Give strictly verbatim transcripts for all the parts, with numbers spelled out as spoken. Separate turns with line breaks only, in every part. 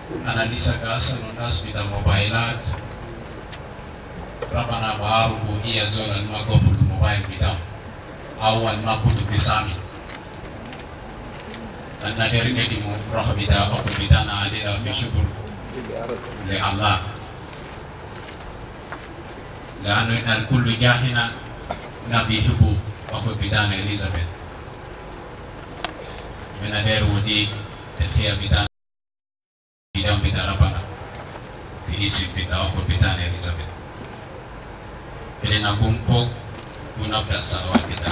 analisa kasa nunas bita mobilat rabana baaru iya zona magofu mobile bita awan makudu bisami anna dari ngedi mo roh bita ko bita na adira fi syukur li Allah lanu al kullu jahina nabi hubu ko bita na Elizabeth mena der wodi khia bita bidang bita rabana fi isip bita ko bita na Elizabeth ele na gumpo munabda sawa kita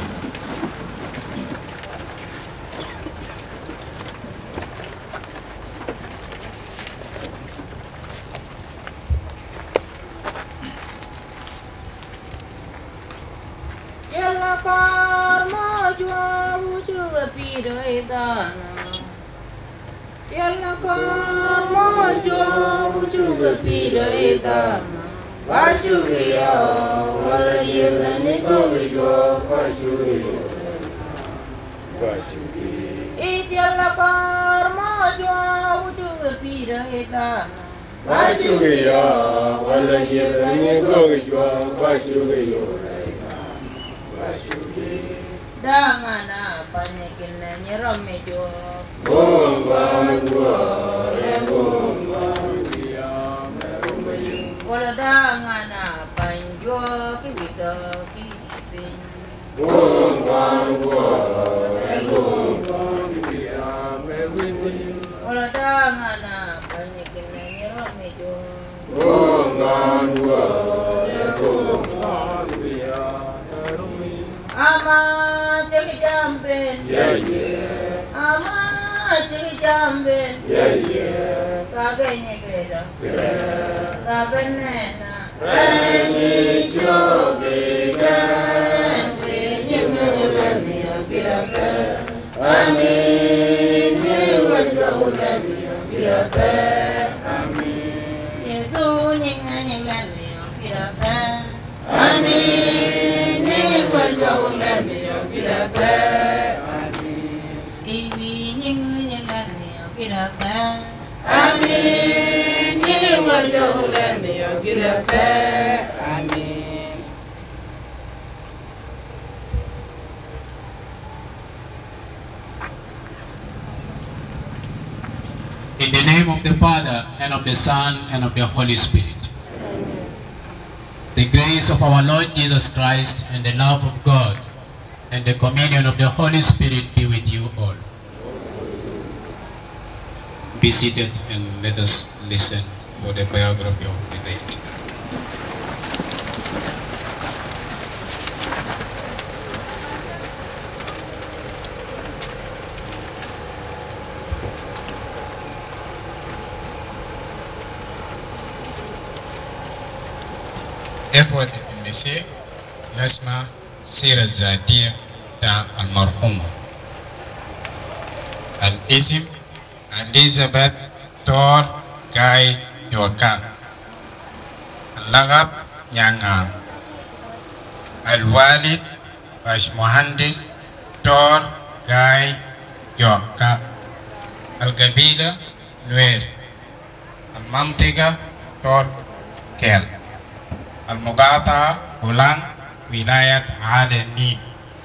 Yalla karma jua juga pidai dana Yalla karma jua juga pidai dana Baju ya, wala yella ni gojo, baju ya, baju ya. Ijalla karma jua juga pira etana. Baju ya, wala yella ni gojo, baju ya, baju ya. Dangan apa nyekin nyeram mejo. Bombang dua, bombang. Wala dangan apa injo kita kipin. Bombang wala bombang dia mewin. Wala dangan apa nyekin mejo. Bombang wala bombang dia rumi. Ama jadi jamben. Ya ya. Ama jadi jamben. Ya ya. Kagaknya beda. Kabenena, Renk jogi kan, Nyangango kirata, Amin, Awajok kirata, Amin, Yesus Nyangango kirata, Amin, Awajok kirata, Amin, Iwi Nyangango kirata, Amin.
In the name of the Father, and of the Son, and of the Holy Spirit. The grace of our Lord Jesus Christ, and the love of God, and the communion of the Holy Spirit be with you all. Be seated and let us listen for the biography of the date.
إخوة المسيح نسمع سيرة ذاتية تاع المرحومة. الاسم إليزابيث تور غاي يوكا. اللقب نيانغانغو. الوالد باش مهندس تور غاي يوكا. القبيلة نوير. المنطقة توركيل. المقاطعة أولانغ ولاية النيل.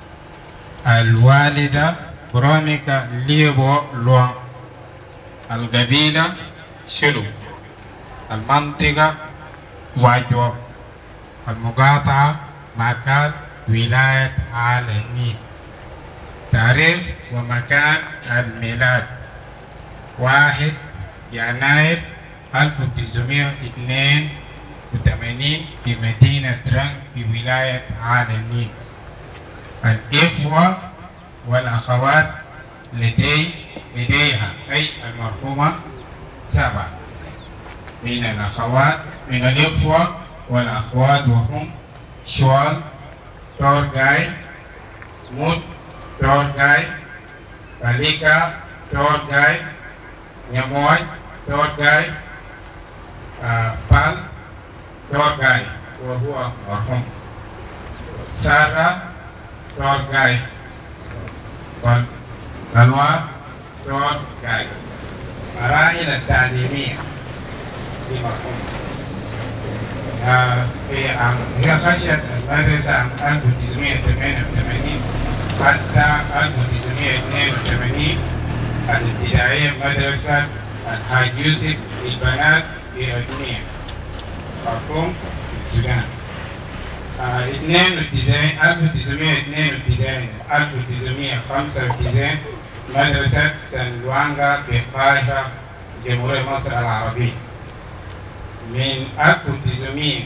الوالدة برونيكا ليبو لوانغ. القبيلة شيلوك. المنطقة أواجوك. المقاطعة ماكال ولاية النيل. تاريخ ومكان الميلاد واحد يناير ألف وتسعمائة واثنين وثمانين في مدينة رنك في ولاية النيل. الإخوة والأخوات لدي لديها أي المرحومة سبعة من الأخوات من الإخوة والأخوات وهم شوال تور غاي موت تور غاي باليكا تور غاي نياموع تور غاي بال تور غاي وهو مرحوم سارة تور غاي Gatluak Tor Gai. مراحل التعليمية للمرحوم. في عام هي خشت المدرسة عام ألف وتسعمائة وثمانية وثمانين حتى ألف وتسعمائة واثنين وثمانين الابتدائية مدرسة الحاج يوسف للبنات إلرادمية خرطوم السودان. اثنين وتسعين ألف وتسعمائة واثنين وتسعين ألف وتسعمائة وخمسة وتسعين مدرسة سان لوانغا بالقاهرة جمهورية مصر العربية. من ألف وتسعمائة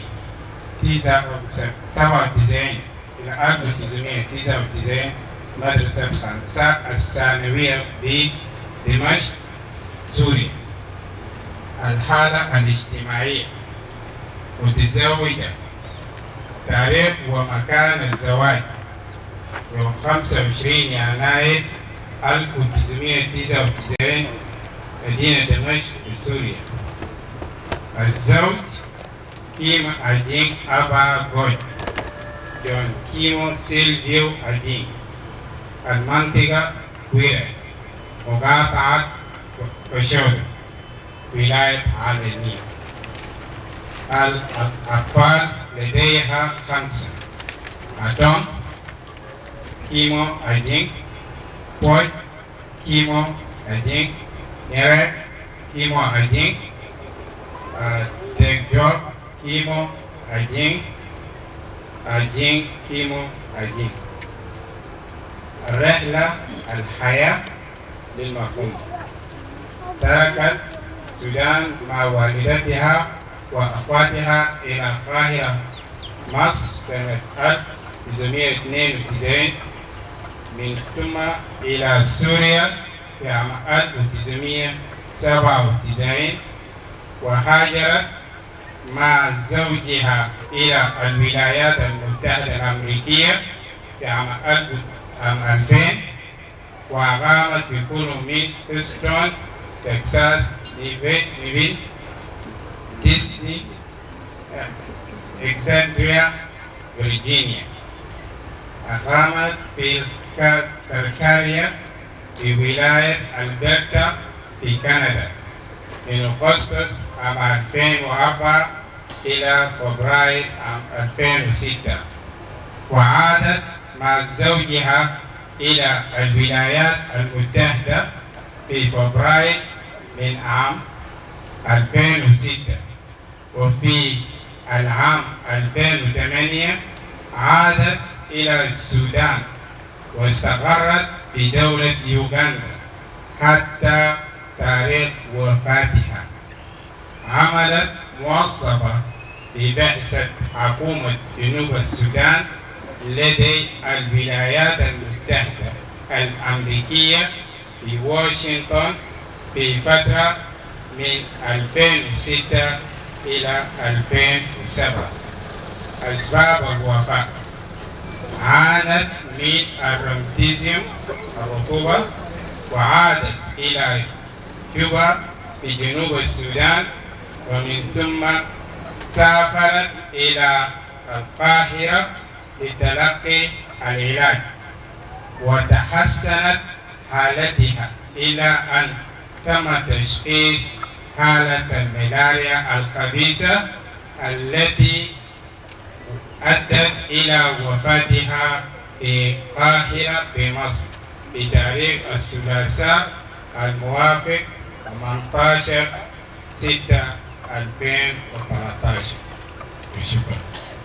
وسبعة وتسعين إلى ألف وتسعمائة وتسعة وتسعين مدرسة خانسا الثانوية بدمشق سوريا. الحالة الاجتماعية متزوجة. تاريخ ومكان الزواج يوم خمسة وعشرين يناير ألف وتسعمائة وتسعة وتسعين مدينة دمشق سوريا. الزوج كيمو أجين أبا غوي جون كيمو سيلفيو أجين. المنطقة كويرة مقاطعة فشودة ولاية على النيل. الأطفال لديها خمسة. أدون كيمو أجين بوي كيمو أجين نيرة كيمو أجين تجوب كيمو أجين أجين كيمو أجين. الرحلة الحياة للمرحومة. تركت السودان مع والدتها وأخواتها إلى القاهرة مصر سنة ألف وتسعمائة واثنين وتسعين، من ثم إلى سوريا في عام ألف وتسعمائة وسبعة وتسعين، وهاجرت مع زوجها إلى الولايات المتحدة الأمريكية في عام ألفين، وأقامت في كولو من هيوستن تكساس نيفيل ديسني إكسندريا فرجينيا. أقامت في كالكاريا في ولاية ألبرتا في كندا من أغسطس عام ألفين وأربعة إلى فبراير عام ألفين وستة، وعادت مع زوجها إلى الولايات المتحدة في فبراير من عام ألفين وستة. وفي العام ألفين وثمانية عادت إلى السودان واستقرت في دولة يوغندا حتى تاريخ وفاتها. عملت موظفة ببعثة حكومة جنوب السودان لدي الولايات المتحدة الأمريكية في واشنطن في فترة من ألفين وستة إلى ألفين وسبعة. أسباب الوفاة: عانت من الروماتيزم الرطوبة، وعادت إلى جوبا في جنوب السودان، ومن ثم سافرت إلى القاهرة لتلقي العلاج، وتحسنت حالتها إلى أن تم تشخيص حالة الملاريا الخبيثة التي أدت إلى وفاتها في القاهرة بمصر بتاريخ الثلاثاء الموافق ثمانية عشر ستة ألفين وثلاثة عشر. شكرا.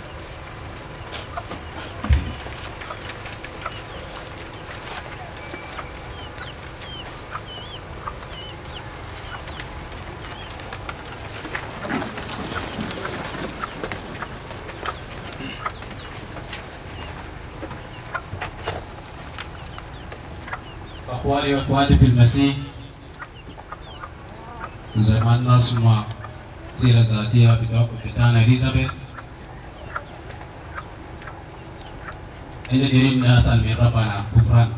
أخواني وأخواتي في المسيح، زمان نسمع سيرة ذاتية بتاعنا إليزابيث. إن قريب نسأل من ربنا غفران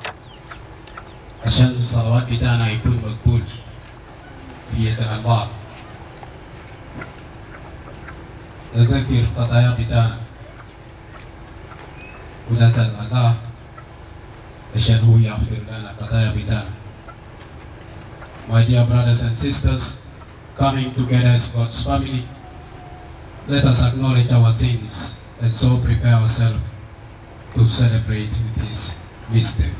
عشان الصلوات بتاعنا يكون مقبول في يد الله. نذكر خطايا بتاعنا ونسأل الله عشان هو يغفر لنا خطايا بتاعنا. My dear brothers and sisters, coming together as God's family, let us acknowledge our sins and so prepare ourselves to celebrate these mysteries.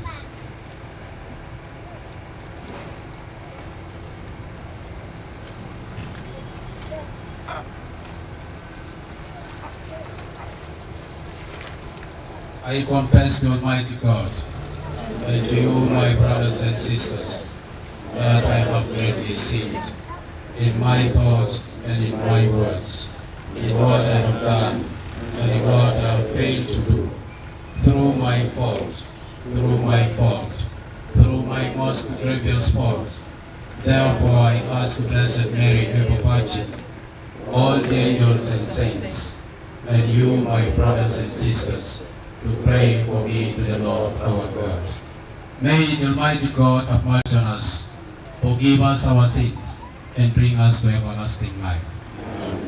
I confess to Almighty God and to you, my brothers and sisters, that I have greatly sinned in my thoughts and in my words, in what I have done and in what I have failed to do, through my fault, through my fault, through my most grievous fault. Therefore I ask Blessed Mary, ever Virgin, all the angels and saints, and you, my brothers and sisters, to pray for me to the Lord our God. May the Almighty God have mercy on us, forgive us our sins, and bring us to everlasting life. Amen.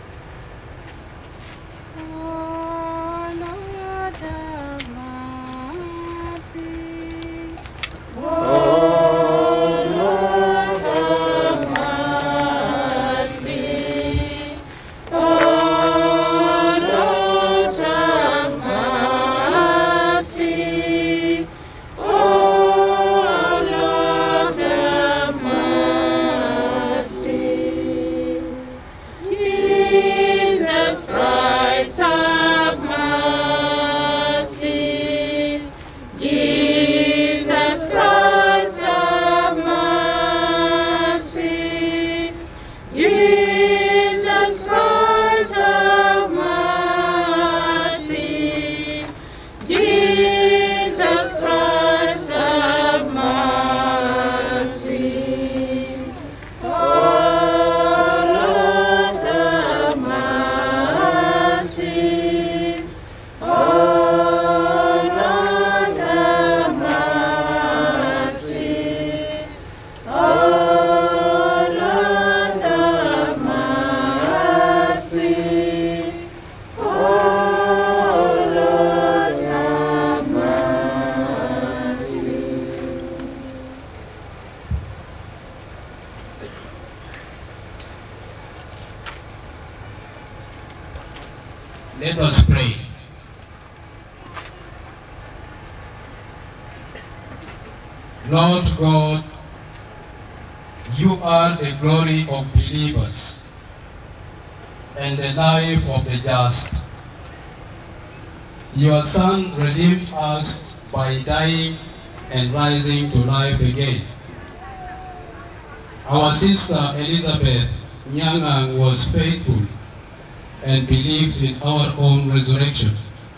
Let us pray. Lord God, you are the glory of believers and the life of the just. Your Son redeemed us by dying and rising to life again. Our sister Elizabeth Nyangango was faithful and believed in our own resurrection.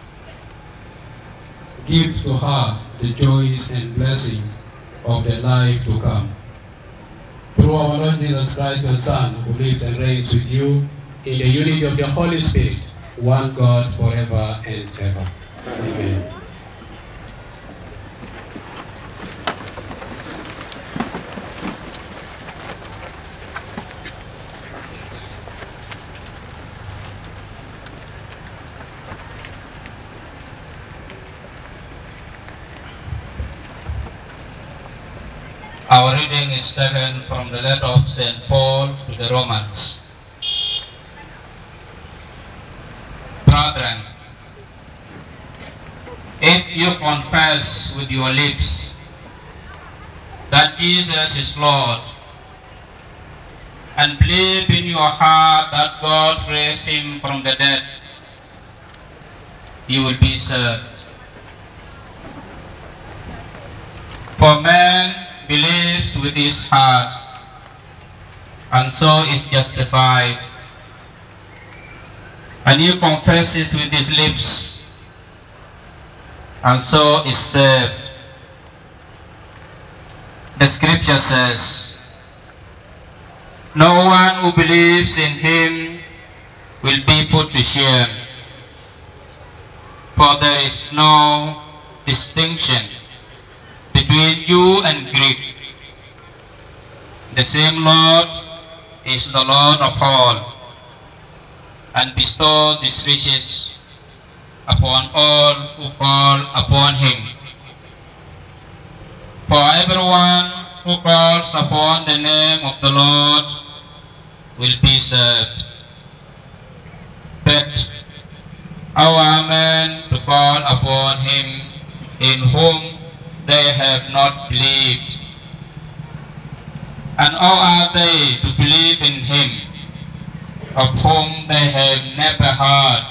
Give to her the joys and blessings of the life to come. Through our Lord Jesus Christ, your Son, who lives and reigns with you in the unity of the Holy Spirit, one God forever and ever. Amen.
Our reading is taken from the letter of Saint Paul to the Romans. Brethren, if you confess with your lips that Jesus is Lord, and believe in your heart that God raised him from the dead, you will be saved. For man believes with his heart, and so is justified, and he confesses with his lips, and so is saved. The scripture says, no one who believes in him will be put to shame, for there is no distinction between Jew and Greek. The same Lord is the Lord of all, and bestows his riches upon all who call upon him. For everyone who calls upon the name of the Lord will be saved. But our men to call upon him in whom they have not believed. And how are they to believe in him of whom they have never heard?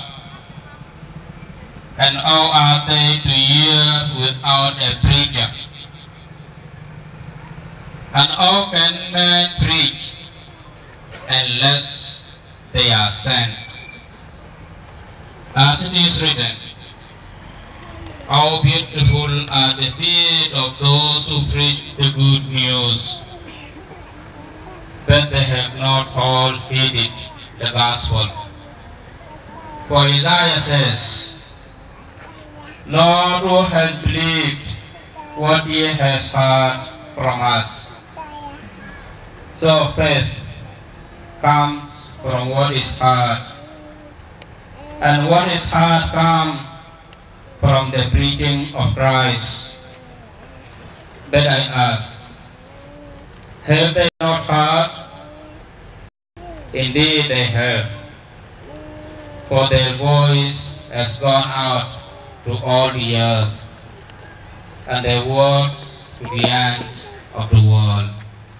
And how are they to hear without a preacher? And how can men preach unless they are sent? As it is written, how beautiful are the feet of those who preach the good news, but they have not all heeded the gospel. For Isaiah says, Lord, who has believed what he has heard from us? So faith comes from what is heard, and what is heard comes from the preaching of Christ. But I ask, have they not heard? Indeed they have, for their voice has gone out to all the earth, and their words to the ends of the world.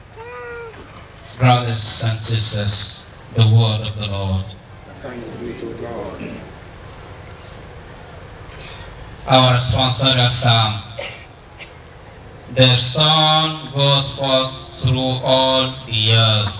Brothers and sisters, the word of the Lord.
Thanks be to God.
Our responsorial psalm. Their song goes forth through all the earth.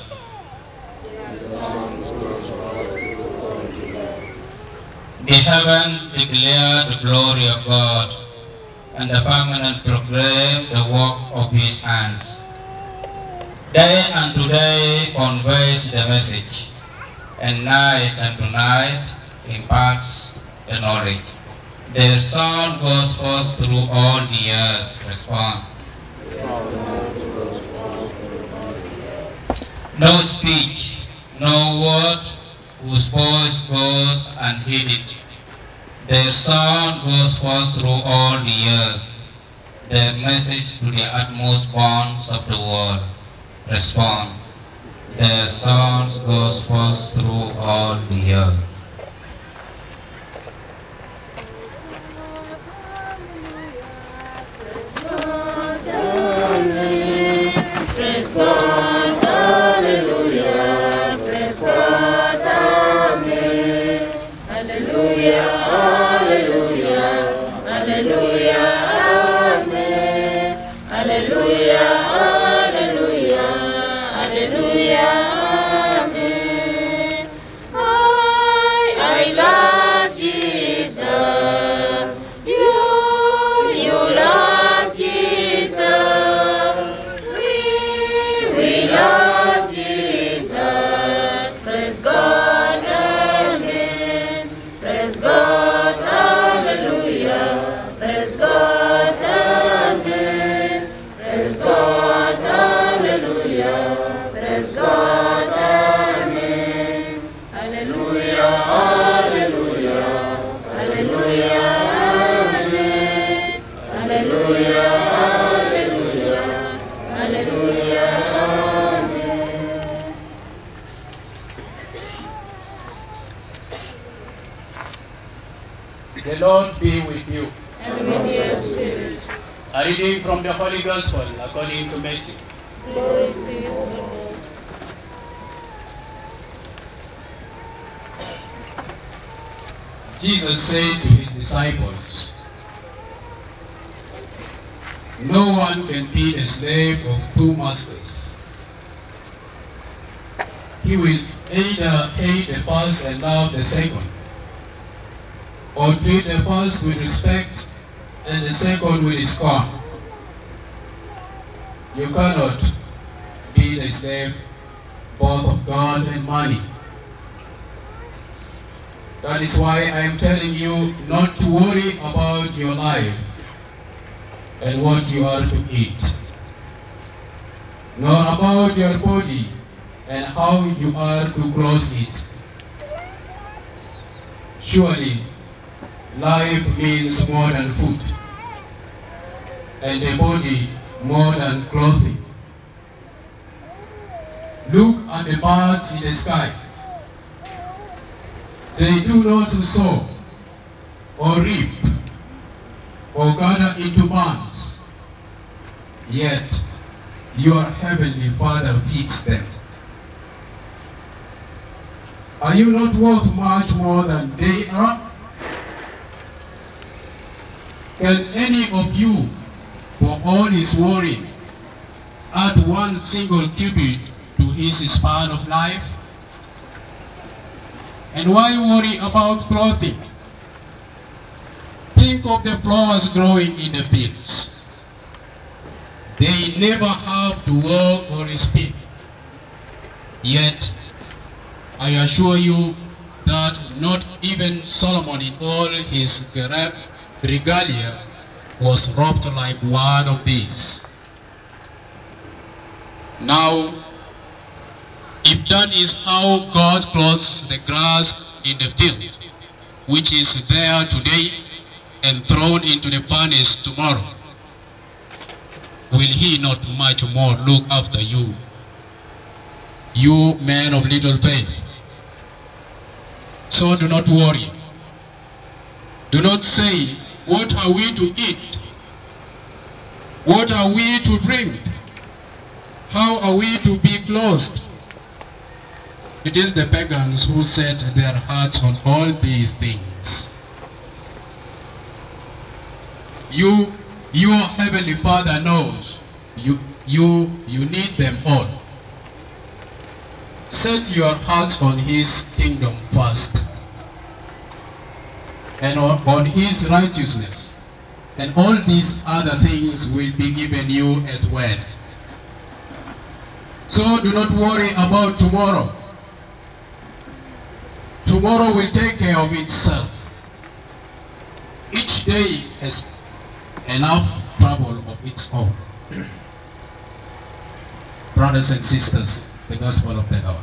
The heavens declare the glory of God, and the firmament proclaim the work of his hands. Day unto day conveys the message, and night unto night imparts the knowledge. Their sound goes forth through all the earth. Respond. No speech, no word, whose voice goes unheeded. Their sound goes forth through all the earth, their message to the utmost bounds of the world. Respond. Their sound goes forth through all the earth.
Praise God, hallelujah. Praise God, amen. Hallelujah, hallelujah, hallelujah, amen. Hallelujah, hallelujah, hallelujah, amen. I, I love Jesus. You, you love Jesus. We, we love Jesus. Praise God, amen. Praise God, hallelujah. Praise God, amen. Praise God, hallelujah. Praise God, amen. Hallelujah, hallelujah, hallelujah, amen. Hallelujah, hallelujah, hallelujah, amen.
The Lord be with you.
And with your spirit.
A reading from the Holy Gospel according to Matthew.
Glory to you, Lord.
Jesus said to his disciples, no one can be a slave of two masters. He will either hate the first and love the second, or treat the first with respect and the second with scorn. You cannot be the slave both of God and money. That is why I am telling you not to worry about your life and what you are to eat, nor about your body and how you are to clothe it. Surely, life means more than food, and the body more than clothing. Look at the birds in the sky. They do not sow or reap or gather into barns, yet your heavenly Father feeds them. Are you not worth much more than they are? Can any of you, for all his worry, add one single cubit to his span of life? And why worry about clothing? Think of the flowers growing in the fields. They never have to work or spin. Yet, I assure you that not even Solomon in all his regalia was robed like one of these. Now, if that is how God clothes the grass in the field, which is there today and thrown into the furnace tomorrow, will he not much more look after you, you men of little faith? So do not worry. Do not say, what are we to eat? What are we to drink? How are we to be clothed? It is the pagans who set their hearts on all these things. You, your heavenly Father knows you, you, you need them all. Set your hearts on his kingdom first, and on, on his righteousness, and all these other things will be given you as well. So do not worry about tomorrow. Tomorrow will take care of itself. Each day has enough trouble of its own. Brothers and sisters, the gospel of the Lord.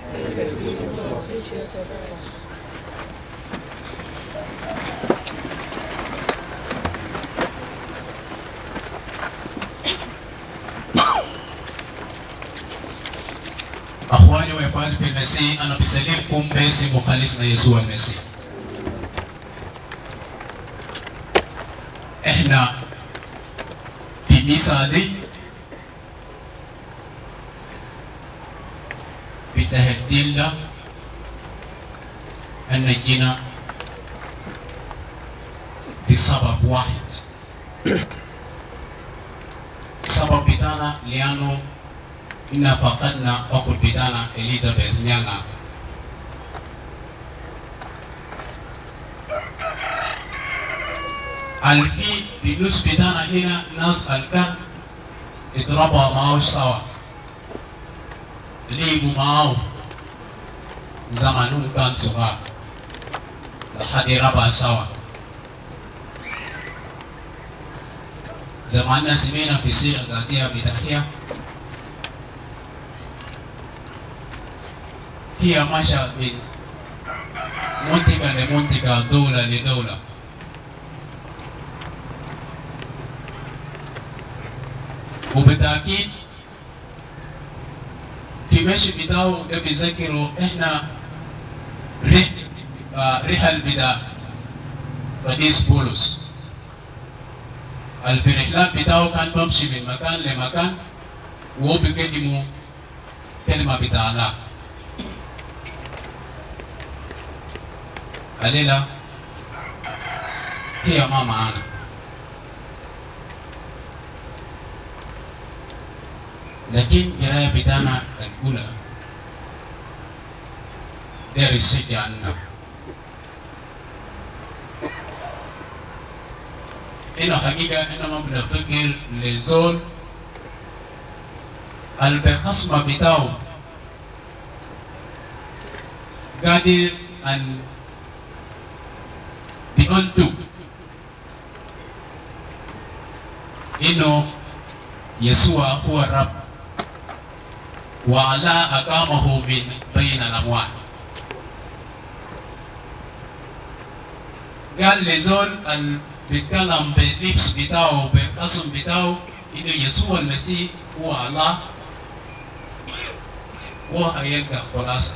Akhwani wa ikhwani fil Masih, ana bisalikum basi mukhalis na Yeshua Masih. احنا في ميسا دي بتهدينا أن نجينا في سبب واحد. سبب بتاعنا لأنه إن فقدنا أقول بتاعنا إليزابيث نيانا. الفي بالنسبة لنا هنا ناس الكان اتربى معه سوا، ليبو معه زمانهم كان صغار لحد ربى سوا. زماننا سمينا في سيرة ذاتية بداية هي ماشى من منطقة لمنطقة، دولة لدولة. وبالتأكيد في مشي بتاعه ده بيذكروا احنا رح رحل بتاع قديس بولس. في الرحلات بتاعه كان بمشي من مكان لمكان وهو بيقدموا كلمة بتاع الله. الليلة هي ما معانا، لكن قراية بتاعنا الأولى داير يشجع عنا. إنه حقيقة إنه ما بنفكر لزول البخصمة بتاعه قادر أن بأنتو إنه يسوع هو الرب وعلى أقامه من بين الأموات. قال لزول أن بيتكلم باللبس بتاعه بالقسم بتاعه إنه يسوع المسيح هو الله، wo hayenga kholasa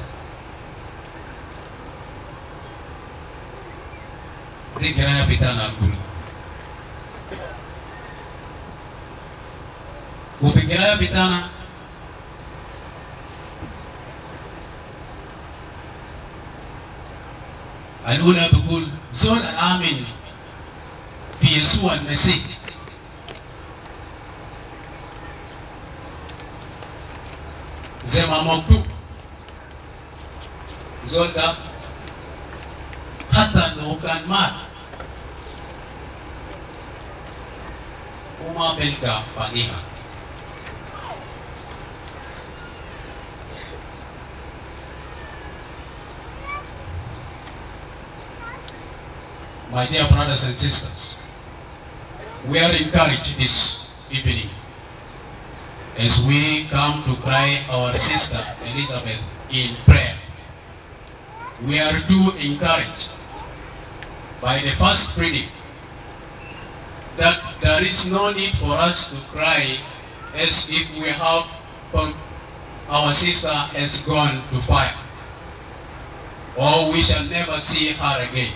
dikira bitana kulu kufikira bitana الأولى بقول زول الآمن في يسوع المسيح زي ما مكتوب زول ده حتى لو كان مات وما بلقى فضيحة. My dear brothers and sisters, we are encouraged this evening as we come to cry our sister Elizabeth in prayer. We are too encouraged by the first reading that there is no need for us to cry as if we have our sister has gone to fire or we shall never see her again.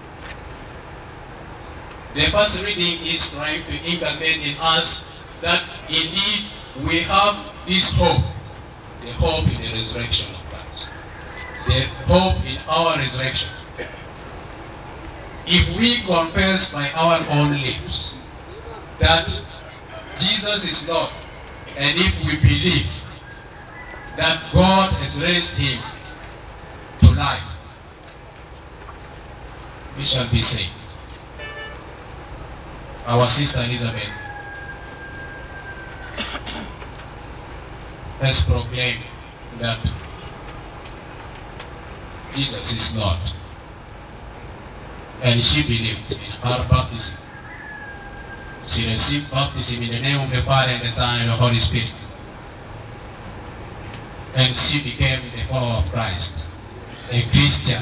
The first reading is trying to inculcate in us that indeed we have this hope, the hope in the resurrection of Christ, the hope in our resurrection. If we confess by our own lips that Jesus is Lord, and if we believe that God has raised him to life, we shall be saved. Our sister Elizabeth has proclaimed that Jesus is Lord, and she believed in her baptism. She received baptism in the name of the Father and the Son and the Holy Spirit, and she became the follower of Christ, a Christian,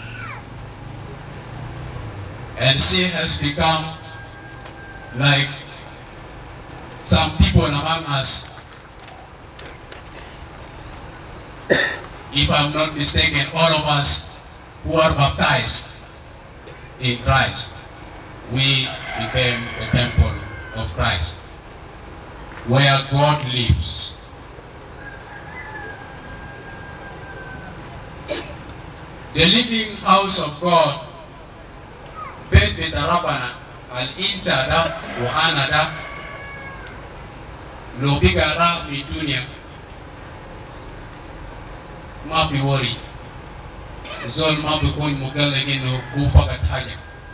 and she has become like some people among us. If I'm not mistaken, all of us who are baptized in Christ, we became the temple of Christ, where God lives. The living house of God, Bet Betarabana, al-intada wa anada lo bigara mi dunia ma fi worry zol ma bi kun mugal ngeno ku fakat haja.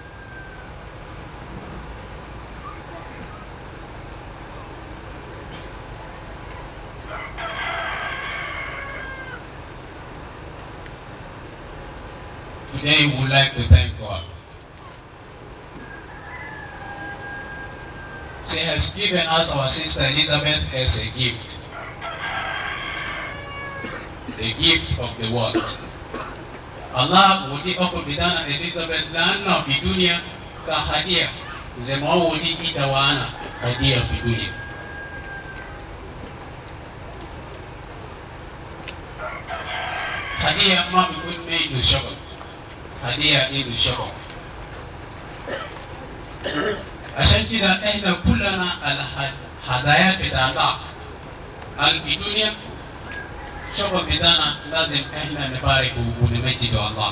Today we would like to thank God. She has given us our sister Elizabeth as a gift, the gift of the world. Allah wudi offer bidana Elizabeth lana fi dunia ka hadia, zema wudi itawana hadia fi dunia. Hadia ma bikun meidu shakal, hadia idu shakal. عشان كده احنا كلنا الهدايا بتاع الله في الدنيا شغل بدانا لازم احنا نبارك ونمجد الله.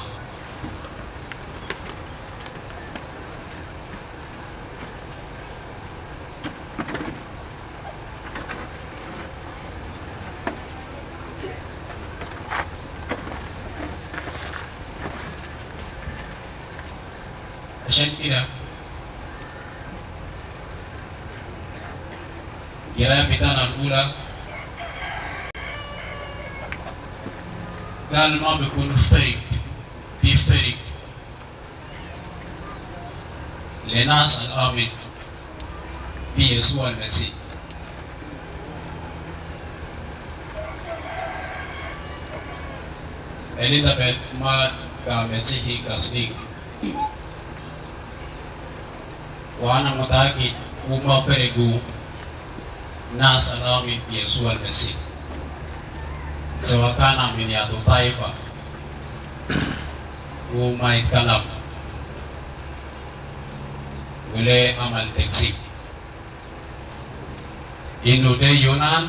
عشان كده قراءة بدانا الأولى قال ما بيكون فرق في فرق لناس الآمن في يسوع المسيح. Elizabeth مات كمسيحي كاثوليك، وأنا متأكد وما فرقوا ناس الآمن في يسوع المسيح. sewakana min yatu taifa umait kalam wile amal teksik inu de Yunan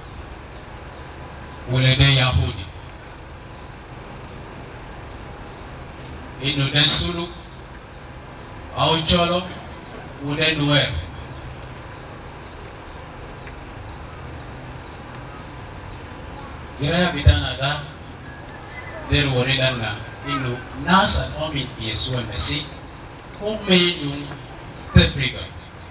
wile de Yahudi inu de Shilluk au Collo wile Nuer Kira bitana da der wori danna inu nasa omin Yesu Messi umenu Africa.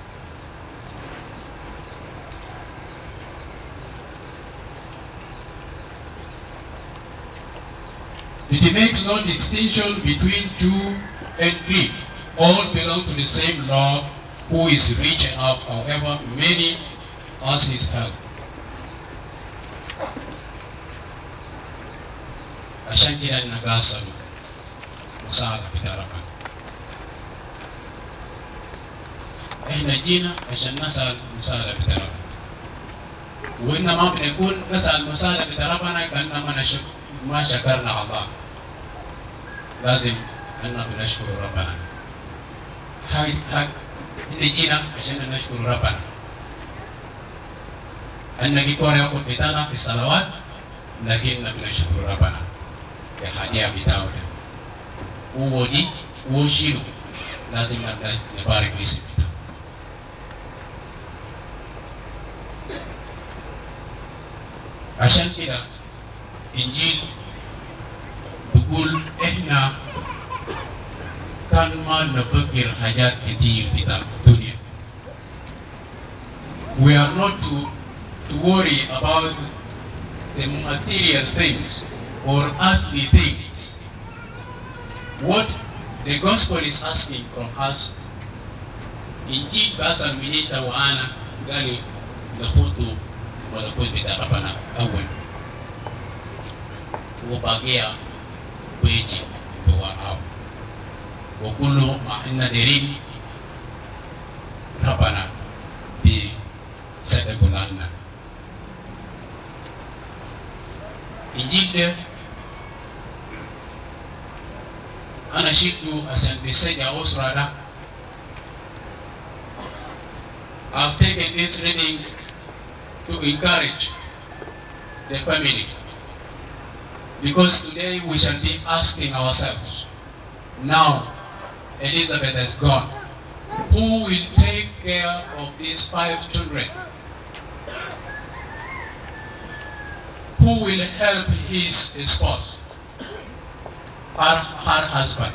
It makes no distinction between Jew and Greek. All belong to the same Lord who is rich enough, however many as his help. Ashankira nagasalu musala bitaraka. Ehna jina ashan nasal musala bitaraka. Wena ma bnekun nasal musala bitaraka na kanna ma nashuk ma shakarna Allah. Lazim anna binashkuru Rabbana. Hai hai ini jina ashan nashkuru Rabbana. Anna kikore ako bitana fi salawat lakin binashkuru Rabbana. Ya hadia bitawda uwodi uwo Shilluk lazim labda nibarik lisi bita عشان كده إنجيل بقول إحنا كان ما نفكر حاجات كتير في الدنيا. We are not to to worry about the material things or earthly things. What the gospel is asking from us, Injil basa minister wa ana gani nakhutu malakut bitarabana awal wabagia beji wa aw wa kullu ma inna dirin rabana bi sadagunanna. Injil ana shitu asandiseja osrada. I've taken this reading to encourage the family, because today we shall be asking ourselves, now Elizabeth has gone, who will take care of these five children? Who will help his spouse, her, her husband?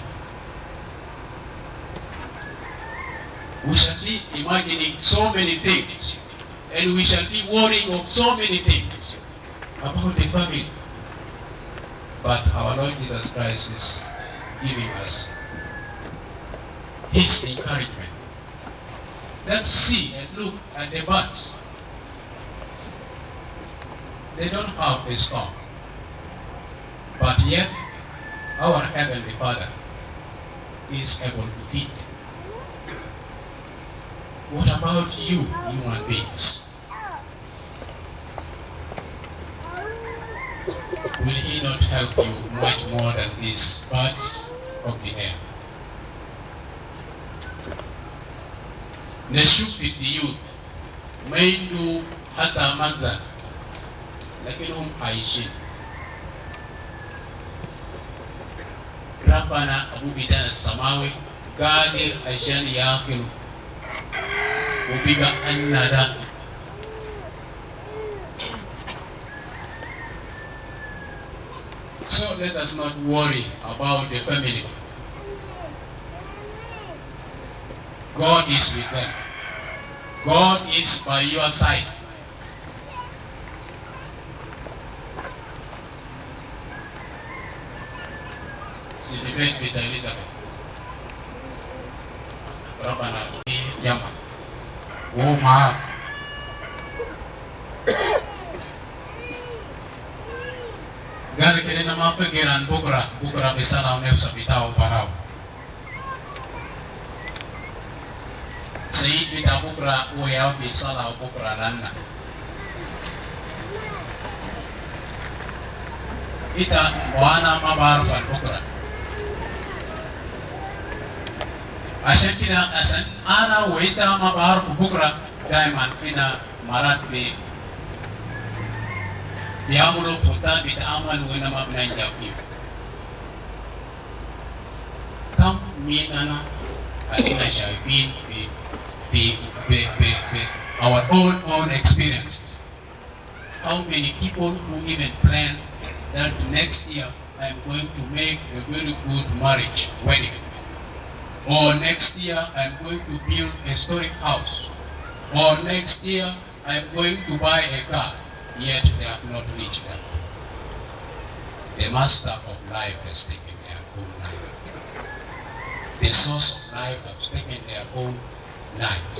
We shall be imagining so many things, and we shall be worrying of so many things about the family. But our Lord Jesus Christ is giving us his encouragement. Let's see and look at the birds. They don't have a storm, but yet our Heavenly Father is able to feed them. What about you, human beings? Will he not help you much more than these birds of the air? Nashuk with the youth, maindu hata manzan, lakinum aishin. Rabbana Abu Bidan Samawi, Gadir Ajan Yakilu, Ubiga Annada. So let us not worry about the family. God is with them. God is by your side. Si debate with Elizabeth. Rabbana Yama. Oh ma. Gari kene na mapigiran bukra, bukra bisana unef sa bitaw paraw. Sayid bita bukra uyaw bisala bukra lanna. ita wana mabarufa bukra عشان كده عشان انا وإنت ما بعرف بكره دائما هنا مرات بي بيعملوا خطاب بيتعامل وإنما ما بننجح فيه. كم من أنا أنا شايفين في في في في في our own own experiences. How many people who even plan that next year I'm going to make a very good marriage wedding. Or next year I'm going to build a historic house. Or next year I'm going to buy a car. Yet they have not reached that. The master of life has taken their own life. The source of life has taken their own life.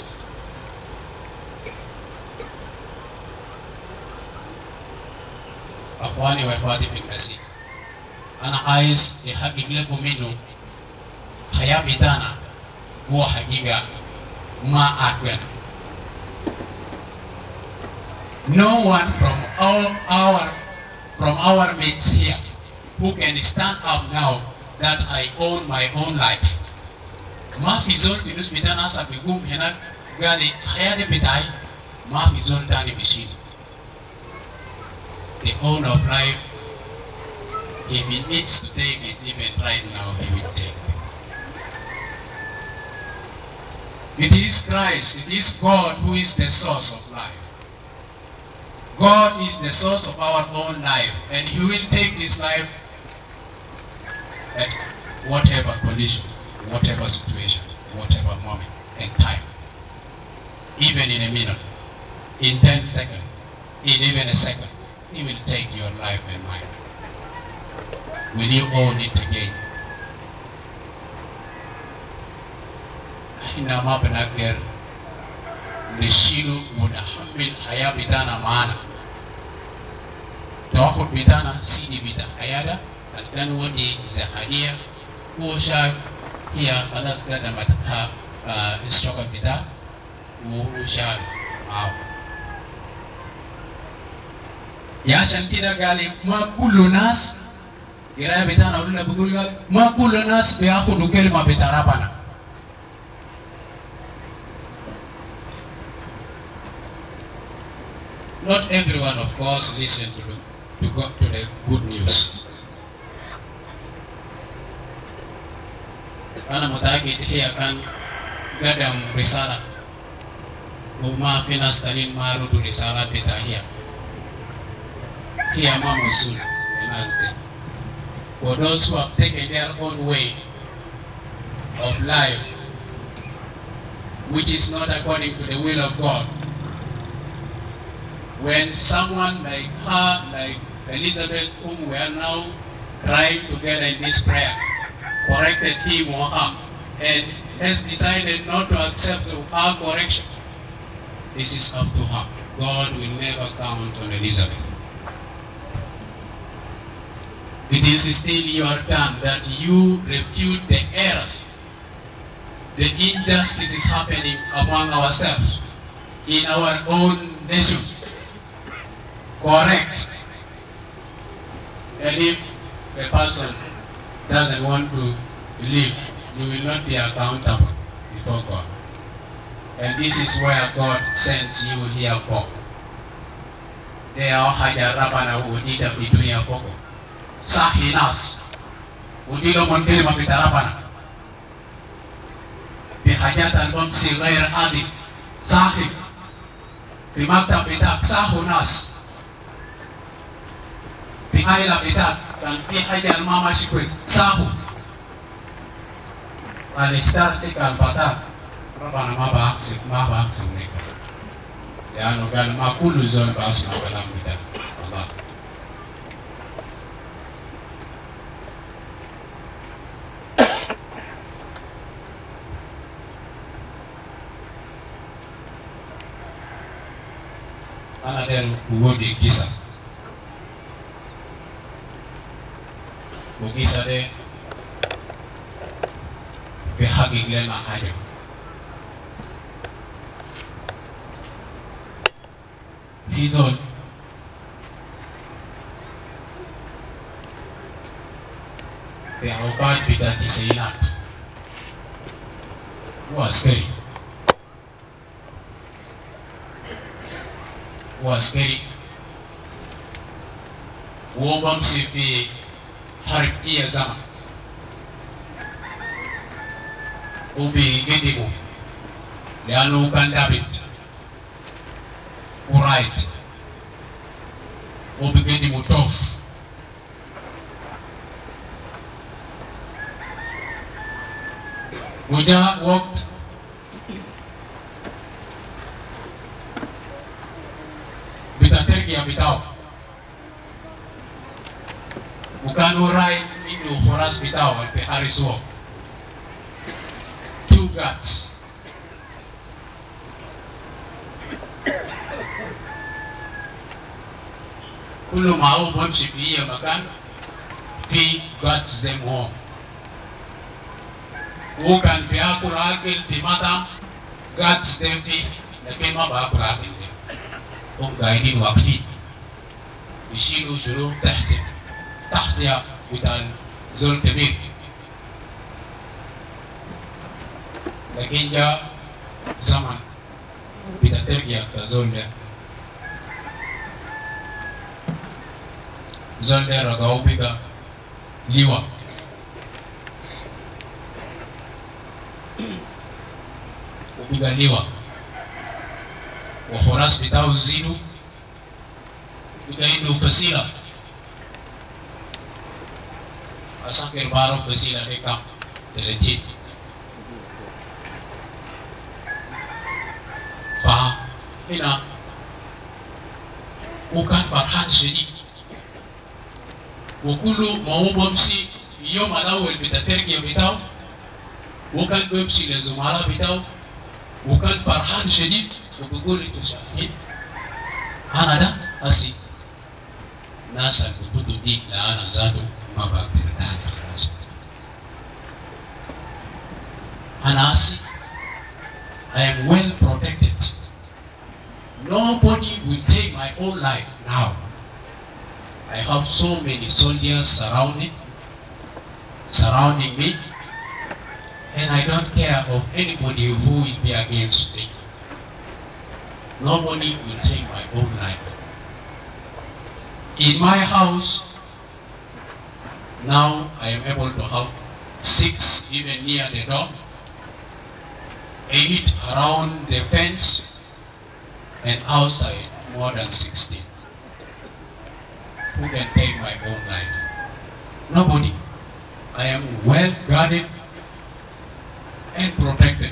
Akhwani wa ikhwati fil masih. Ana عايز يحقق لكم منه حياة بتاعنا هو حقيقة ما أكبر. No one from our, our from our mates here who can stand up now that I own my own life. ما في زول في ناس بتاعنا هسه بيقوم هناك قال لي حياتي بتاعي ما في زول تاني بيشيل. The owner of life, if he needs to take it even right now, he will take it. It is Christ, it is God who is the source of life. God is the source of our own life, and He will take this life at whatever condition, whatever situation, whatever moment and time. Even in a minute, in ten seconds, in even a second, He will take your life and mine. Will you own it again? حينما بنقدر نشيل ونحمل حياة بتاعنا معنا. تأخذ بتاعنا سيدي بتاع حياة الآن ودي زهرية هو شاف هي خلاص قدمتها الشغل بتاعه وهو شاف معه. يا عشان كده قال ما كل الناس قراءة بتاعنا ولا بقول ما كل الناس بياخذوا كلمة بتاع ربنا. Not everyone, of course, listen to the, to, go, to the good news. Ana mutaki hiya kan gadam risala. Uma fi nas tanin marudu risala bita hiya. Hiya ma musul enazde. For those who have taken their own way of life, which is not according to the will of God, when someone like her, like Elizabeth, whom we are now trying together in this prayer, corrected him or her, and has decided not to accept our correction, this is up to her. God will never count on Elizabeth. It is still your turn that you refute the errors, the injustices happening among ourselves, in our own nation. Correct. And if the person doesn't want to live, you will not be accountable before God. And this is where God sends you here for. They are haja rabana udida fi dunia koko. Sahinas. Udido montele mapita rabana. Bi hajatan bamsi ghair adi. Sahib. Bi maktab bitak sahunas. Aila bitat kan fi haja mama shikwet sahu alihtar sikal patat rabana maba sik maba sineka ya no gal ma kullu zon basma kalam bitat Allah ana den wodi gisa Bugisa de behagi glena haja. Fizol في أوقات بتاع التسعينات. هو عسكري هو عسكري وبمشي في حرب إيه زمن وبيقدمه لأنه كان دابت ورايت وبيقدمه توف. وجاء وقت بتترقية بتاعه وكانوا رايد إنه خراس بتاعه في حارس وقت two guards. كل ما هو بمشي في أي مكان في guards them home. هو كان بياكل أكل في مطعم guards them فيه لكن ما بياكل أكل ده. هم قاعدين واقفين بيشيلوا شنو تحت تحت يا بتاع زول كبير. لكن جاء زمن بتترجع كزول ده زول ده رجعوا بقى لواء وبقى لواء وخراس بتاعه زينو بقى عنده فسيلة أساكر بعرف فسيلة دي كام تلاتين. فهنا وكان فرحان شديد وكله ما هو بمشي في يوم الأول بتترقية بتاعه وكان بمشي للزملاء بتاعه وكان فرحان شديد وبيقول انتوا شايفين أنا ده أسي ناس الكتب دي لأنا ذاته ما بقدر تاني خلاص. أنا أسي I am well protected. Nobody will take my own life now. I have so many soldiers surrounding, surrounding me, and I don't care of anybody who will be against me. Nobody will take my own life. In my house, now I am able to have six even near the door, eight around the fence, and outside more than sixteen. Who can take my own life? Nobody. I am well guarded and protected.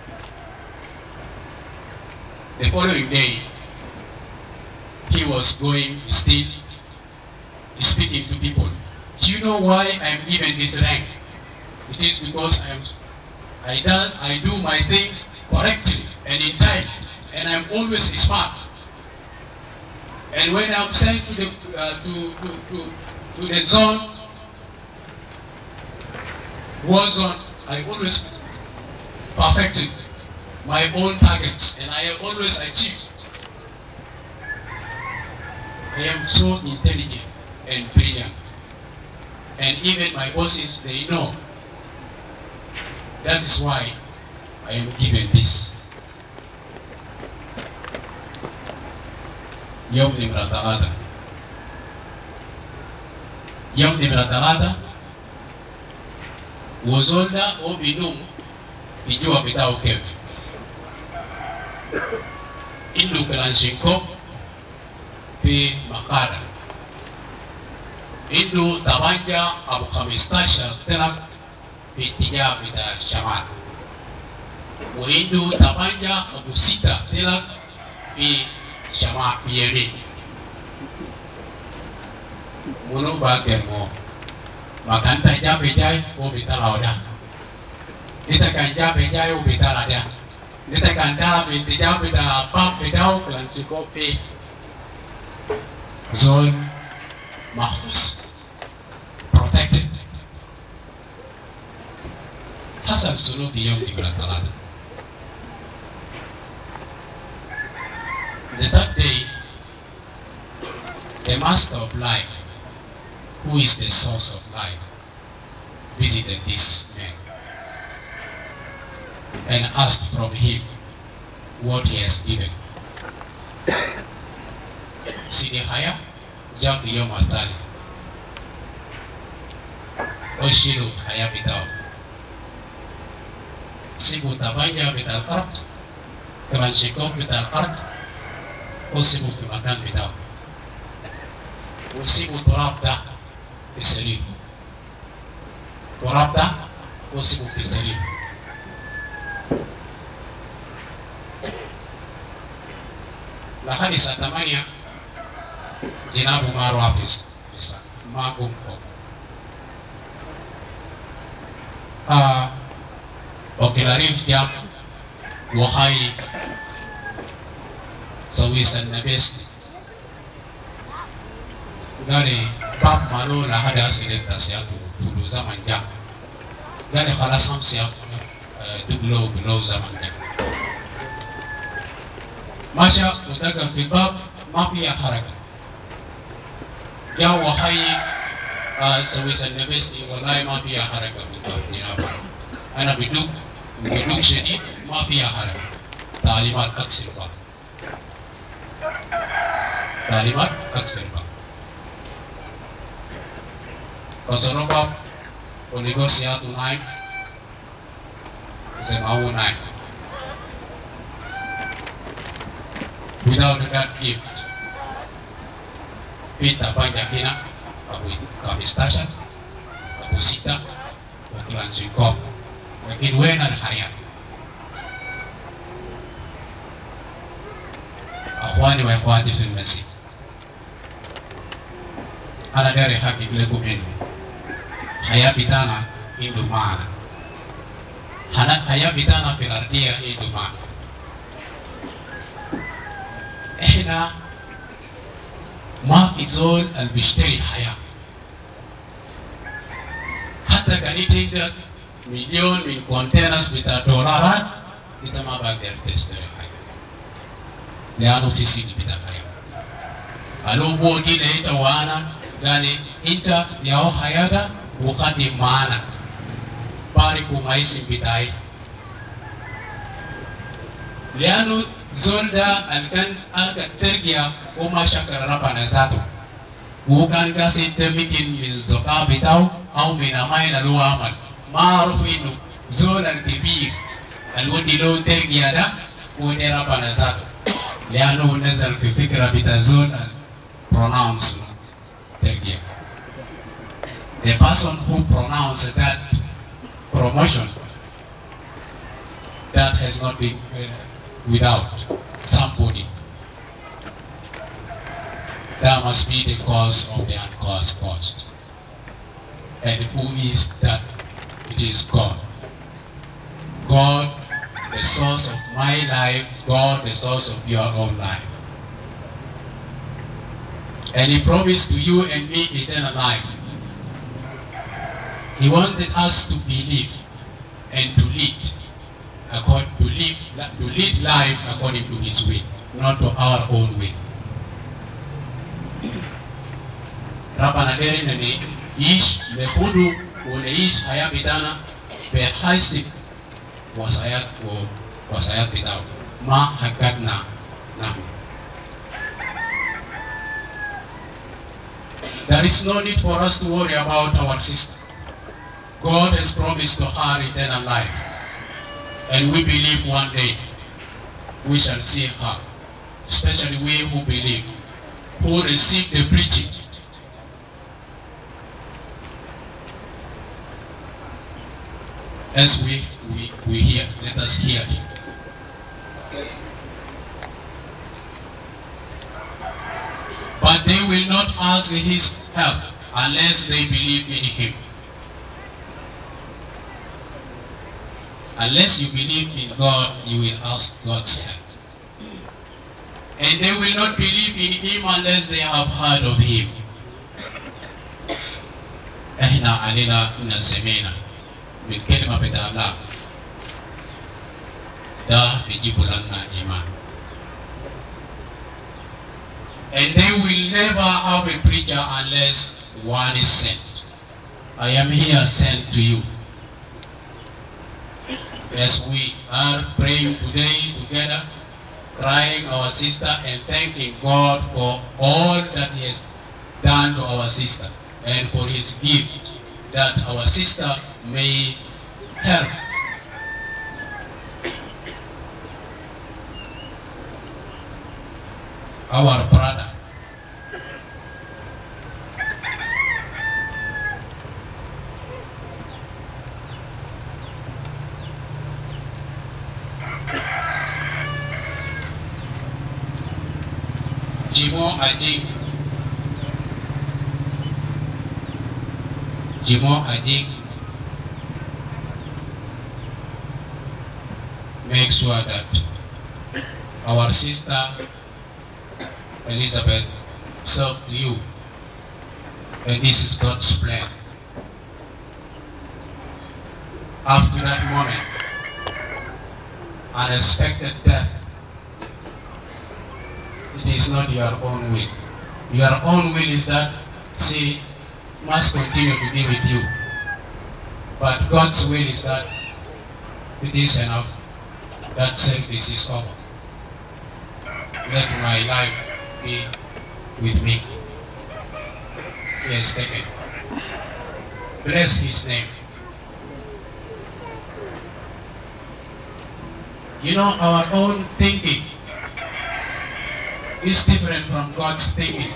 The following day, he was going still speaking to people. Do you know why I'm given this rank? It is because I am I do, I do my things correctly and in time, and I'm always smart. And when I'm sent to the uh, to, to, to, to the zone, war zone, I always perfected my own targets, and I have always achieved. I am so intelligent and brilliant, and even my bosses, they know. That is why I am given this. يوم نمرة ثلاثة يوم نمرة ثلاثة وزولنا وبنوم في جوا بتاعه كيف عنده كلانشينكو في مقالة عنده طبانجة أبو خمستاشر تلق في اتجاه بتاع الشمال وعنده طبانجة أبو ستة تلق في شمال يمين. Munu bagian mo, makan taja bejai, o bita lauda. Kita kanja bejai, o bita lauda. Kita kanda bejai, bita pap bejau, kelansi kopi. Zone mahfuz, protected. Hasan sunu diyom di berat talada. The third day, the master of life, who is the source of life, visited this man and asked from him what he has given. Sidi haya jak yom athali o Shilluk haya bitao sibu tabanya bital ard kranchiko bital ard o sibu fi makan bitao o sibu turab da fi salim turab da o sibu fi salim. Lahadi saa tamania jinabu maru hafis magum ko ah okilarif jam wahai sawisan nabesti gani bab malu lahadi asilet tasyatu fulu zaman jam gani khalas ham siap duglo glo zaman jam Masya utakan fi bab ma fiya haraka ya wahai sawisan nabesti wallahi ma fiya haraka binaba ana biduk biduk shadid ma fiya haraka talimat aksir bab talimat aksir bab pasarobab o negosiatu naik saya mau naik without that gift. Pita panja kina, kabu kabistasha, kabu sita, kabulanjiko, lakini wena haya. Akhwani wa akhwati fil masjid. Ana dari haki leku menu. Haya bitana indu maana. Hana haya bitana fil ardia indu maana. احنا ما في زول اللي بيشتري حياة حتى كان يتجد مليون من كونتينرز بتاع دولارات انت ما بقدر تشتري حياة لأنه في سيد بتاع حياة الو بودي لقيت وانا قال انت ياو حياة وخدي معنا باركو مايسي بتاعي لأنه Zolda alkan alka tergia uma shakara rapa na zato bukan kasi temikin min zoka bitau au min amai na luwa amal maarufu inu zol al-kibir alwadi lo tergia da ude rapa na zato liano unazal fi fikra bitazol pronounce tergia. The person who pronounced that promotion that has not been uh, without somebody. That must be the cause of the uncaused cost. And who is that? It is God. God, the source of my life, God, the source of your own life. And He promised to you and me eternal life. He wanted us to believe and to lead. According to live, to lead life according to His way, not to our own way. Rabana deri nani ish lehudu unaish haya bidana behaisik wasayat o wasayat bidau ma hakadna nahu. There is no need for us to worry about our sister. God has promised to her eternal life. And we believe one day we shall see her, especially we who believe, who receive the preaching. As we, we, we hear, let us hear him. But they will not ask his help unless they believe in him. Unless you believe in God, you will ask God's help. And they will not believe in Him unless they have heard of Him. Ehna alina nasemena min kelima betala da bijibulanna iman. And they will never have a preacher unless one is sent. I am here sent to you. As we are praying today together, crying our sister and thanking God for all that He has done to our sister and for His gift, that our sister may help our brother. Jimo Ajing Jimo Ajing make sure that our sister Elizabeth served you, and this is God's plan. Up to that moment, unexpected death, it is not your own will. Your own will is that she must continue to be with you. But God's will is that it is enough. That service is over. Let my life be with me. Yes, take it. Bless His name. You know, our own thinking is different from God's thinking.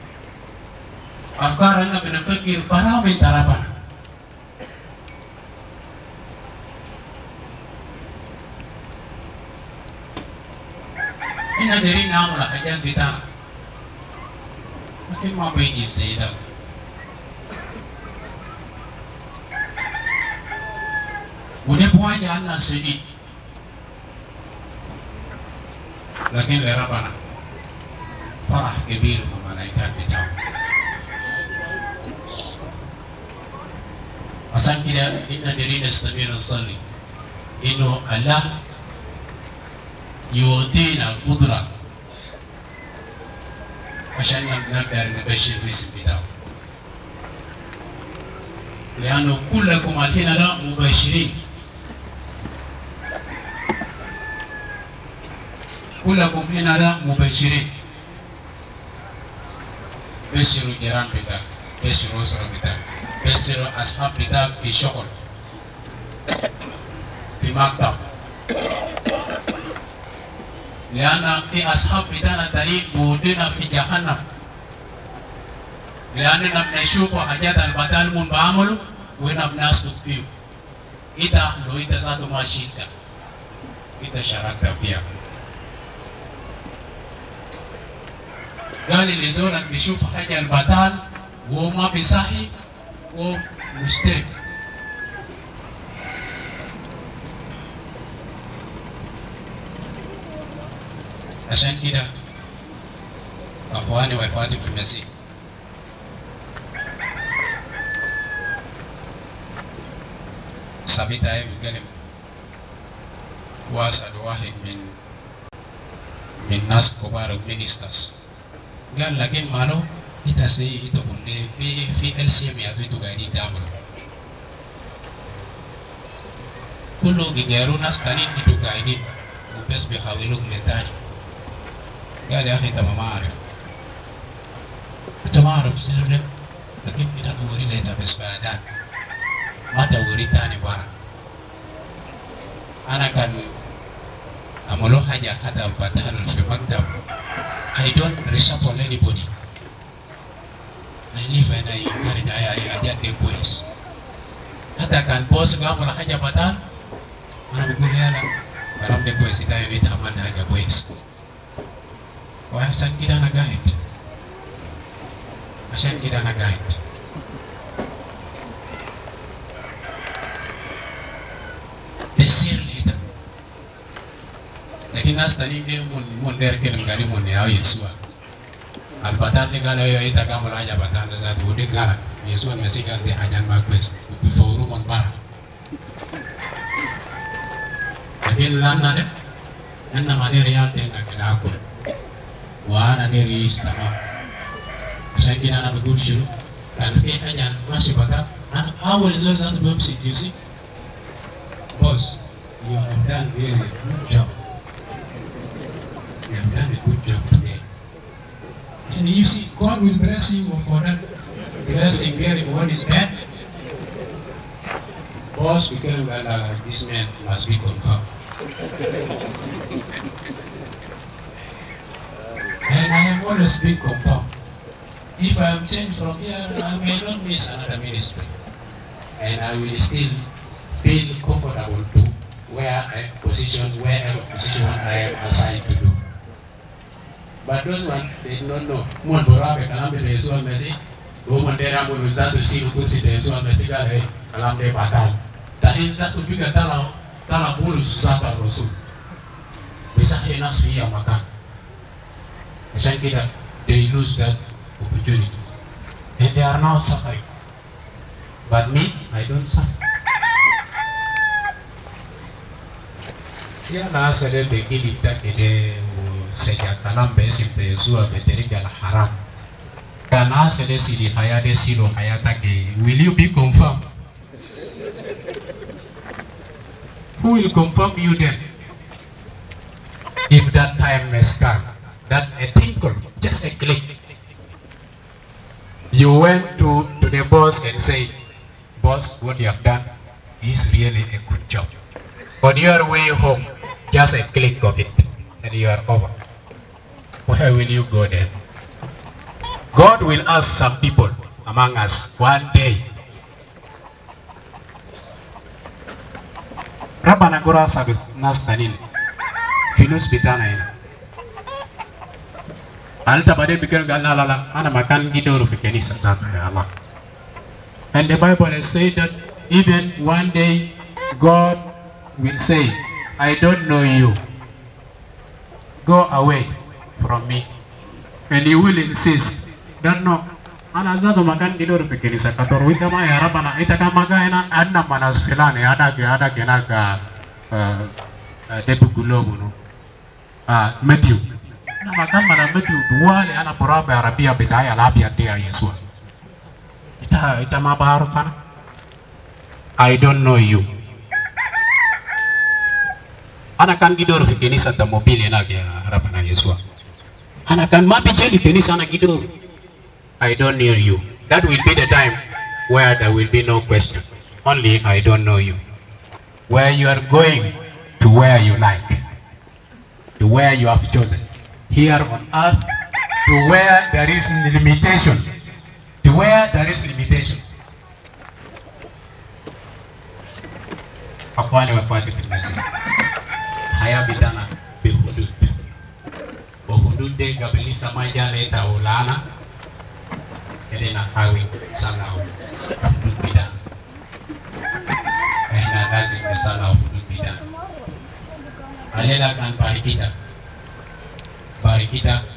Afkaran na pinapagil para may tarapan. Ina diri na mo la kajan kita. Makin mabay jisay daw. Udah buah jalan sedih. Lakin lera pana. Farah kebir malaikat bejam. Asan kira inna diri nastamir nsalli. Inu Allah يودينا قدرة عشان نقدر نبشر باسم بتاعه، لأنه كلكم أتينا مبشرين، كلكم هنا مبشرين. بشروا جيران بتاعك، بشروا أسرة بتاعك، بشروا أصحاب بتاعك في شغل، في مكتب. لأن في أصحاب بتاعنا تاريخ مودنا في جهنم، لأننا بنشوف حاجات البطال من بعمله وين بنسكت فيه. إذا لو إذا زادوا ما شئت إذا شاركت فيها. قال اللي زول بيشوف حاجة البطال وهو ما بيصحي وهو مشترك. عشان كده أخواني وأخواتي في المسيح، سابيتا يتكلم واسأل واحد من من ناس كبار مينيسترز، قال لكن مالو يتسي يتقول في في السيم يا تويتو قاعدين تعملوا كله بيجارو ناس تانيين يتو قاعدين وبس بيحاولوا لتاني. قال يا أخي أنت ما أعرف، أنت ما أعرف سر، لكن كده دوري ليتا بس بعدان ما دوري تاني بارا. أنا كان أعملوا حاجة هذا بطل في مكتب. I don't reshuffle anybody. I live and I encourage. I I I just take ways. هذا كان بوس قام حاجة بطل، أنا بقول يا لا برام take ways. إذا يبي تعمل حاجة ways. وعشان كده أنا قاعد، عشان كده أنا قاعد. تسير ليتا، لكن الناس تاني دي من من دير كلام قالي من يا يسوع. البطل دي قال يا إيتا كامل حاجة بطل زاد ودي قال يسوع المسيح قال دي حاجة ما كويس بفورو من بارا. لكن لنا ده لنا ما دير يال دي نكلا أكل. وأنا ديري استمع. عشان كده أنا بقول شنو؟ كان في حاجة ماشي بطل، أنا How will results at the website, you see? Boss, you have done really a good job. You have done a good job today. And you see, God will bless you for that blessing really what is bad. Boss, we can well like this man must be confirmed. And I have always been confirmed. If I am changed from here, I may not miss another ministry. And I will still feel comfortable to where I position, wherever position I am assigned to do. But those ones, they do not know. One Borabe, Kalambe, the Yesua Messi, woman there, I'm going to see who could see the Yesua Messi, Kalambe Batal. That is that to be a Tala, Tala Bulu Sata Rosu. Beside us, we are Makal. Essentially, that they lose that opportunity. And they are now suffering. But me, I don't suffer. Ya na asale begini takide seja kalambe simpe zua beteriga la haram. Kana asale sili hayade silo hayatake. Will you be confirmed? Who will confirm you then? If that time has come, that a tinkle, just a click. You went to, to the boss and said, boss, what you have done is really a good job. On your way home, just a click of it, and you are over. Where will you go then? God will ask some people among us one day. Rabana gora sabis nastanin. Finus bitana ina. Alta bade bikin ganalala. Ana makan gidoru bikini sazata ya Allah. And the Bible has said that even one day God will say, I don't know you. Go away from me. And he will insist, don't know. Ana zato makan gidoru bikini sakator wita ma ya Rabana itaka magana anna manas filani ada ke ada ke naga debu gulobu no. Ah Matthew. Na makan mana Matthew dua le ana perabe Arabia bedaya labia dia Yesus. Ita ita mabaru kana. I don't know you. Ana kan gidor fi kenisa ta mobile na ya Rabana Yesus. Ana kan mabijeni kenisa na gidor. I don't know you. That will be the time where there will be no question. Only I don't know you. Where you are going to where you like. To where you have chosen. Here on earth to where there is limitation. To where there is limitation. Akwani wakwati kinasi. Haya bidana bihudud. Bohudud de gabilisa majale taulana. Kedena kawi salau hudud bidana. Ehna lazim salau hudud bidana. Alela kan barikita. Barikita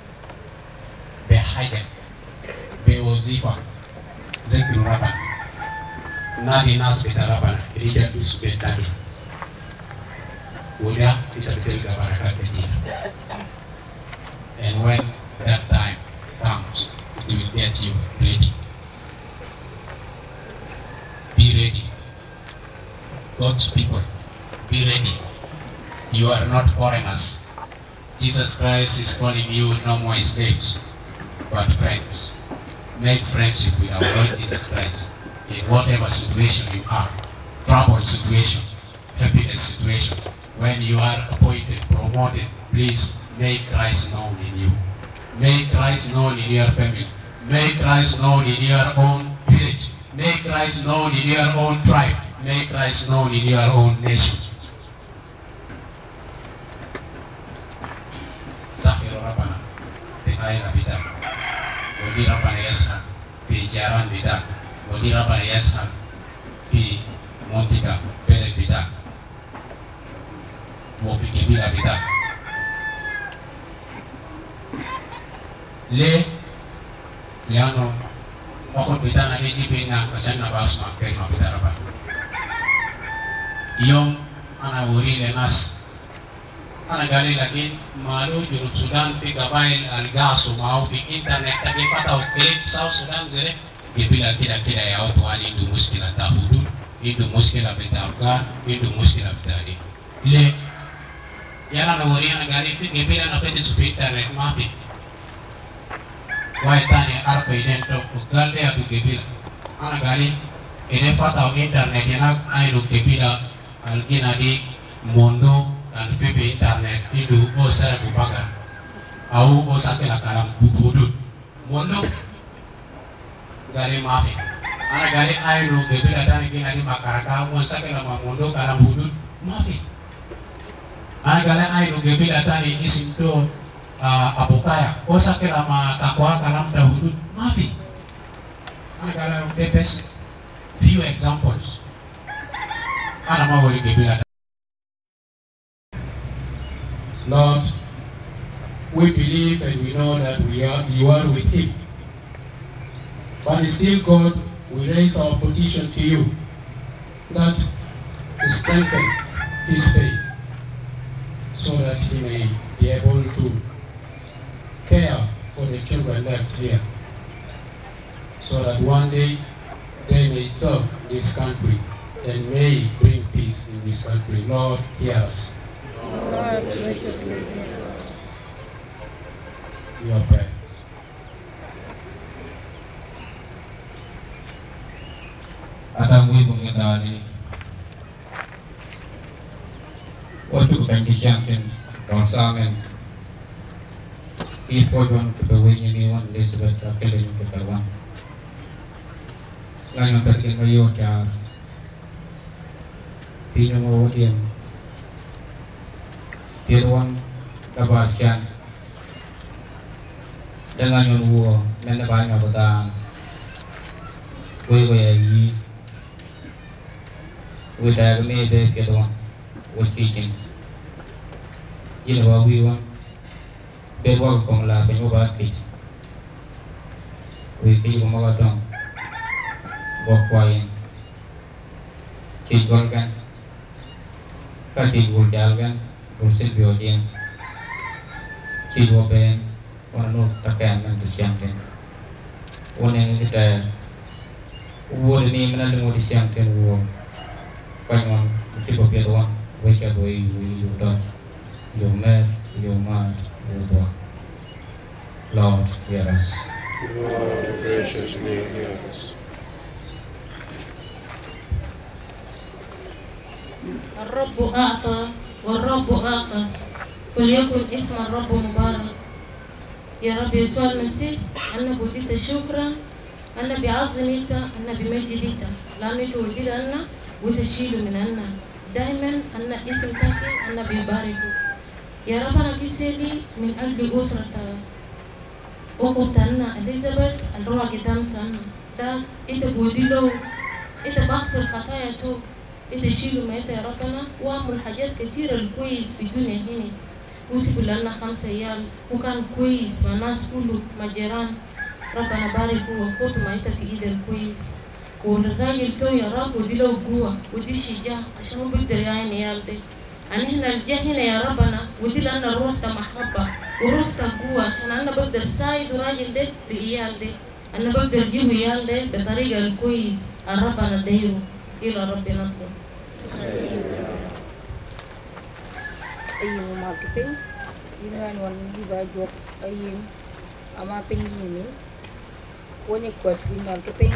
behaja beozifa zikru rabana nadi nas betarabana rija dus betani udah kita betul barakat dia. And when that time comes, it will get you ready. Be ready. God's people, be ready. You are not foreigners. Jesus Christ is calling you no more slaves, but friends. Make friendship with our Lord Jesus Christ in whatever situation you are. Trouble situation, happiness situation. When you are appointed, promoted, please make Christ known in you. Make Christ known in your family. Make Christ known in your own village. Make Christ known in your own tribe. Make Christ known in your own nation. Ayah bida, bodi rapane yashan, pi jaran bida, bodi rapane yashan, pi montika bele bida, mofi kibila bida. Le, liano, waktu bida nani jibina, kasan nabas makai ma bida rapan. Yom ana wuri lenas. Ana gali lagi malu Junub Sudan pi gabail algasu mau fi internet tapi patau klik South Sudan zere Gibila kila kila ya watu wani indu muskila ta hudud, indu muskila betafka, indu muskila betadi. Le, yana na wari yana gari gibila na fedi sufi internet mafi. Wai tani arpa inen tok galde abu gibila. Ana gari ine fata internet yana ainu gibila algina di mondo dan fifi internet indu osara bubaga. Au osakela kalam hudud. Mondo gari mafi. Ana gari ainu gibila tani gina di makaraka osakela mamondo kalam hudud mafi. Ana gari ainu gibila tani isinto Uh, abukaya, kosa kila makakwa kalam dahudud mafi. Ana the best few examples. Ana mawari gebila.
Lord, we believe and we know that we are you are with him. But still, God, we raise our petition to you that strengthen his faith so that he may be able to care for the children left here, so that one day they may serve this country and may bring peace in this country. Lord, hear us.
Lord, graciously hear us.
Your prayer.
Atangui mengenali waktu pendidikan Rosamen ipojon kebawinya niwan Elizabeth Torkell yang kekalwan ngayon terkin ngayon ya tinyo mo wadien tiruan kabacan dengan yon wo nana banyak batang we we yi we da me de kedwan wo teaching jina ba wi wan Bewa kong la penyo ba ki, wiki kong mga dong, bokwain, cigol kan, kacigol jalgan, rusin biodien, cigol ben, wano takan man disyang ten, wano kita, uwo ni mana lungo disyang ten uwo, panyon cigol biodwan, wika doi wi yudot, yomer, yomar. Lord, hear us.
Lord, graciously hear us.
الرب أعطى والرب أخذ فليكن اسم الرب مبارك. يا رب يسوع المسيح أنا بديت شكرا أنا بعظمك أنا بمجدك لأنك تودي لنا وتشيل من أنا دائما أنا اسمك أنا ببارك. يا رب أنا بيسالي من أجل أسرة أختنا إليزابيث الروح قدامتنا ده إنت بودي له إنت بغفر خطاياته إنت شيله ما إنت يا ربنا وأعمل حاجات كتيرة الكويس في الدنيا هنا وسيب لنا خمسة عيال وكان كويس مع ناس كله مع جيران ربنا بارك وأخوته ما إنت في إيد الكويس والراجل تو يا رب ودي له قوة ودي شجاع عشان هو بيقدر يعين عيال ده أنا هنا الجاه هنا يا ربنا ودي لنا روح محبة وروح قوة عشان أنا بقدر ساعد راجل ده في عيال ده أنا بقدر أجيب عيال ده بطريقة الكويس ربنا دايره إلى ربنا نطلب.
Ayim marketing, yungan wan Awajok ayim ama penyimi, wani kuat di marketing,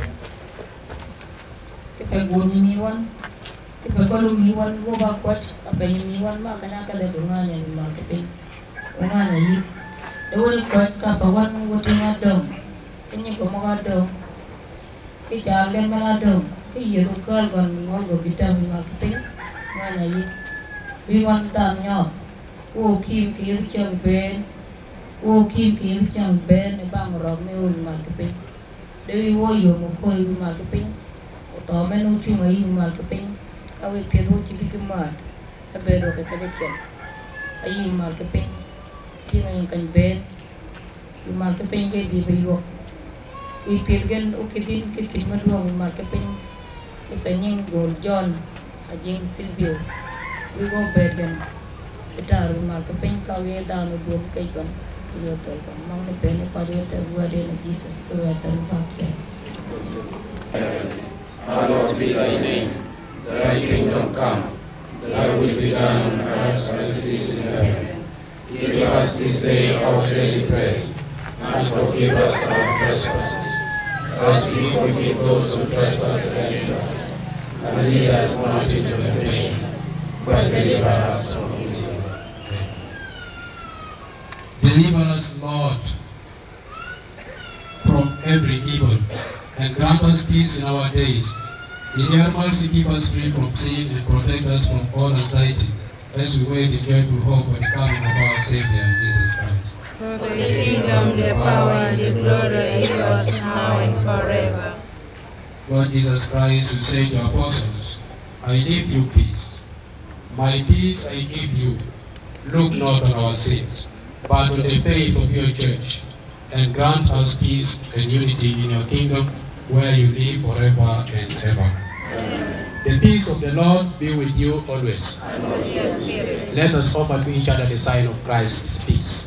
kita guni miwan. Tiba kalau miwan gua bakwat apa ni miwan mak kena kada dungan yang marketing, dungan lagi. Dawai kuat kapawan gua tengah dong, kini gua mau dong, kita akan mana dong, kita rukal kan ngol gua kita marketing, dungan lagi. Miwan tanya, oh kim kir cang ben, oh kim kir cang ben, bang rom miwan marketing. Dewi wo yo mo koi marketing, atau menu cuma yo marketing. Awi peru cibi kemat, abero kekadecian. Ayi marketing, kina yang kan ben, marketing ke di bayok. Wi pilgen ukidin ke kiriman dua marketing, ke pening gold John, ajing Silvio. Wi go bergen, kita marketing kawe dan dua kaikan, dua tolkan. Mang ne ben padu te gua de Jesus kau terpakai.
Hallowed be thy name. Thy kingdom come. Thy will be done on earth as it is in heaven. Give us this day our daily bread, and forgive us our trespasses, as we forgive those who trespass against us. And lead us not into temptation, but deliver us from evil.
Deliver us, Lord, from every evil, and grant us peace in our days. In your mercy, keep us free from sin and protect us from all anxiety, as we wait in joyful hope for the coming of our Savior, Jesus Christ.
For the kingdom, the power, and the glory is yours now and forever.
Lord Jesus Christ, you say to apostles, I leave you peace. My peace I give you. Look not on our sins, but on the faith of your church, and grant us peace and unity in your kingdom, where you live forever and ever. Amen. The peace of the Lord be with you always. Amen. Let us offer to each other the sign of Christ's peace.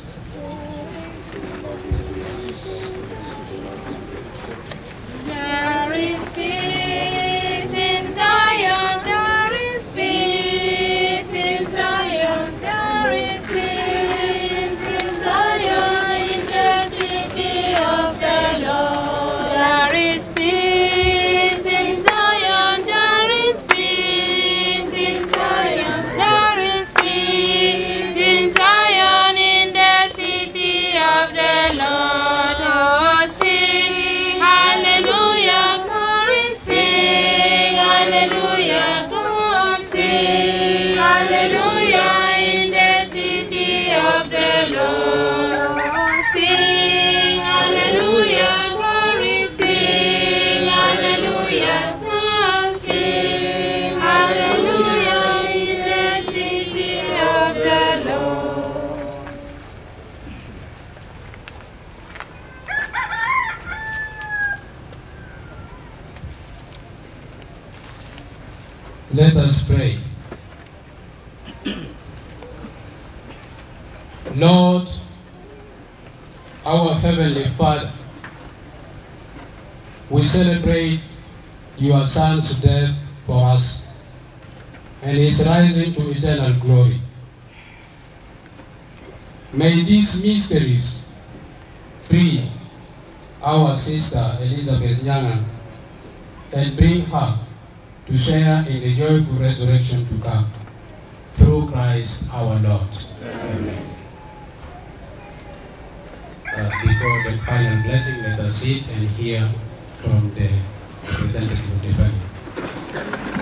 There is peace in Zion, there is peace in Zion, there is peace in Zion, in the city of the Lord. There is peace in Zion, there is peace in Zion, there is peace in Zion, in the city of the Lord. So sing hallelujah, glory, sing hallelujah, come sing hallelujah, in the city of the Lord. Sing hallelujah, glory, sing hallelujah, so sing hallelujah, in the city of the Lord.
Let us pray. Lord, our Heavenly Father, we celebrate your Son's death for us and his rising to eternal glory. May these mysteries free our sister Elizabeth Nyangango and bring her to share in the joyful resurrection to come, through Christ our Lord. Amen. Uh, before the final blessing, let us sit and hear from the representative of the family.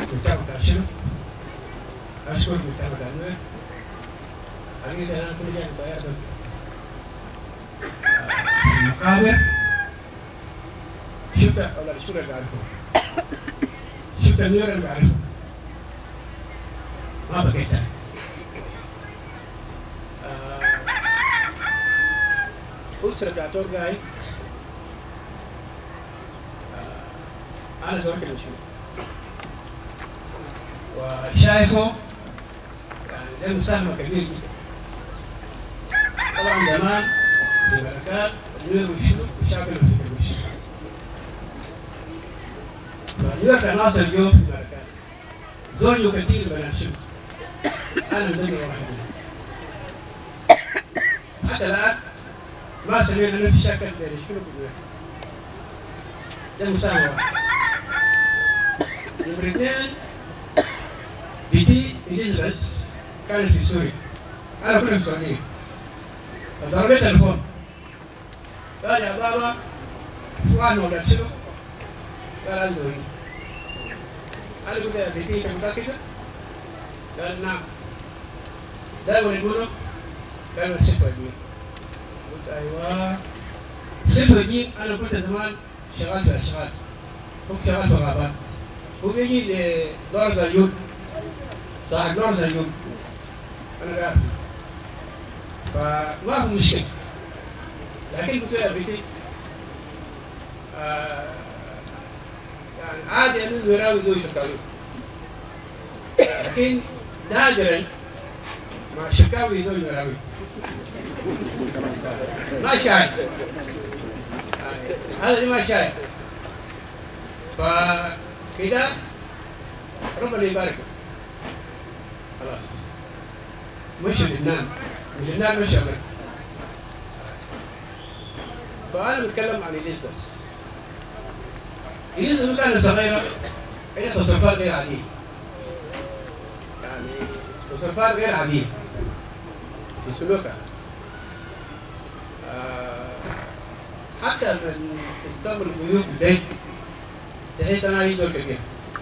شكرا نيورا بعرفه ما بقيتها أسرة تور غاي أنا زوجة المشهور وشايفه يعني ده مساهمة كبيرة جدا طبعا زمان في بركات النور والشلوك وشاكل في المشهور فالنور كان واصل اليوم في بركات زوجه كثير بنات شلوك أنا من ضمن واحد منهم حتى الآن ما سمعنا نفس الشكل بين الشلوك والنور ده مساهمة واحد نمرة اثنين بدي يجلس كانت في سوريا أنا كنت في السعودية فضربت تليفون قال يا بابا سؤال مولد شنو؟ قال عنده هنا أنا قلت يا بيتي أنت متأكدة؟ قال نعم ده ولد منه؟ قال ولد ست وجين قلت أيوه ست وجين أنا كنت زمان شغال في الأشغال كنت شغال في الغابات هو بيجي لدور زيون صاحب دور زيون أنا عارف فما في مشكلة لكن قلت يا بيتي آه يعني عادي أن الوراوي ذو شكاوي لكن نادرا مع شكاوي ذو الوراوي ما شاهد هذا اللي ما شاهد فكده ربنا يبارك خلاص. مش لبنان، من لبنان مش أمريكا. فأنا بتكلم عن إليزابيث. إليزابيث كانت صغيرة، هي تصرفات غير عادية. يعني تصرفات غير عادية في سلوكها. آه حتى من تستقبل الضيوف في البيت تحس أنا عايز كبير.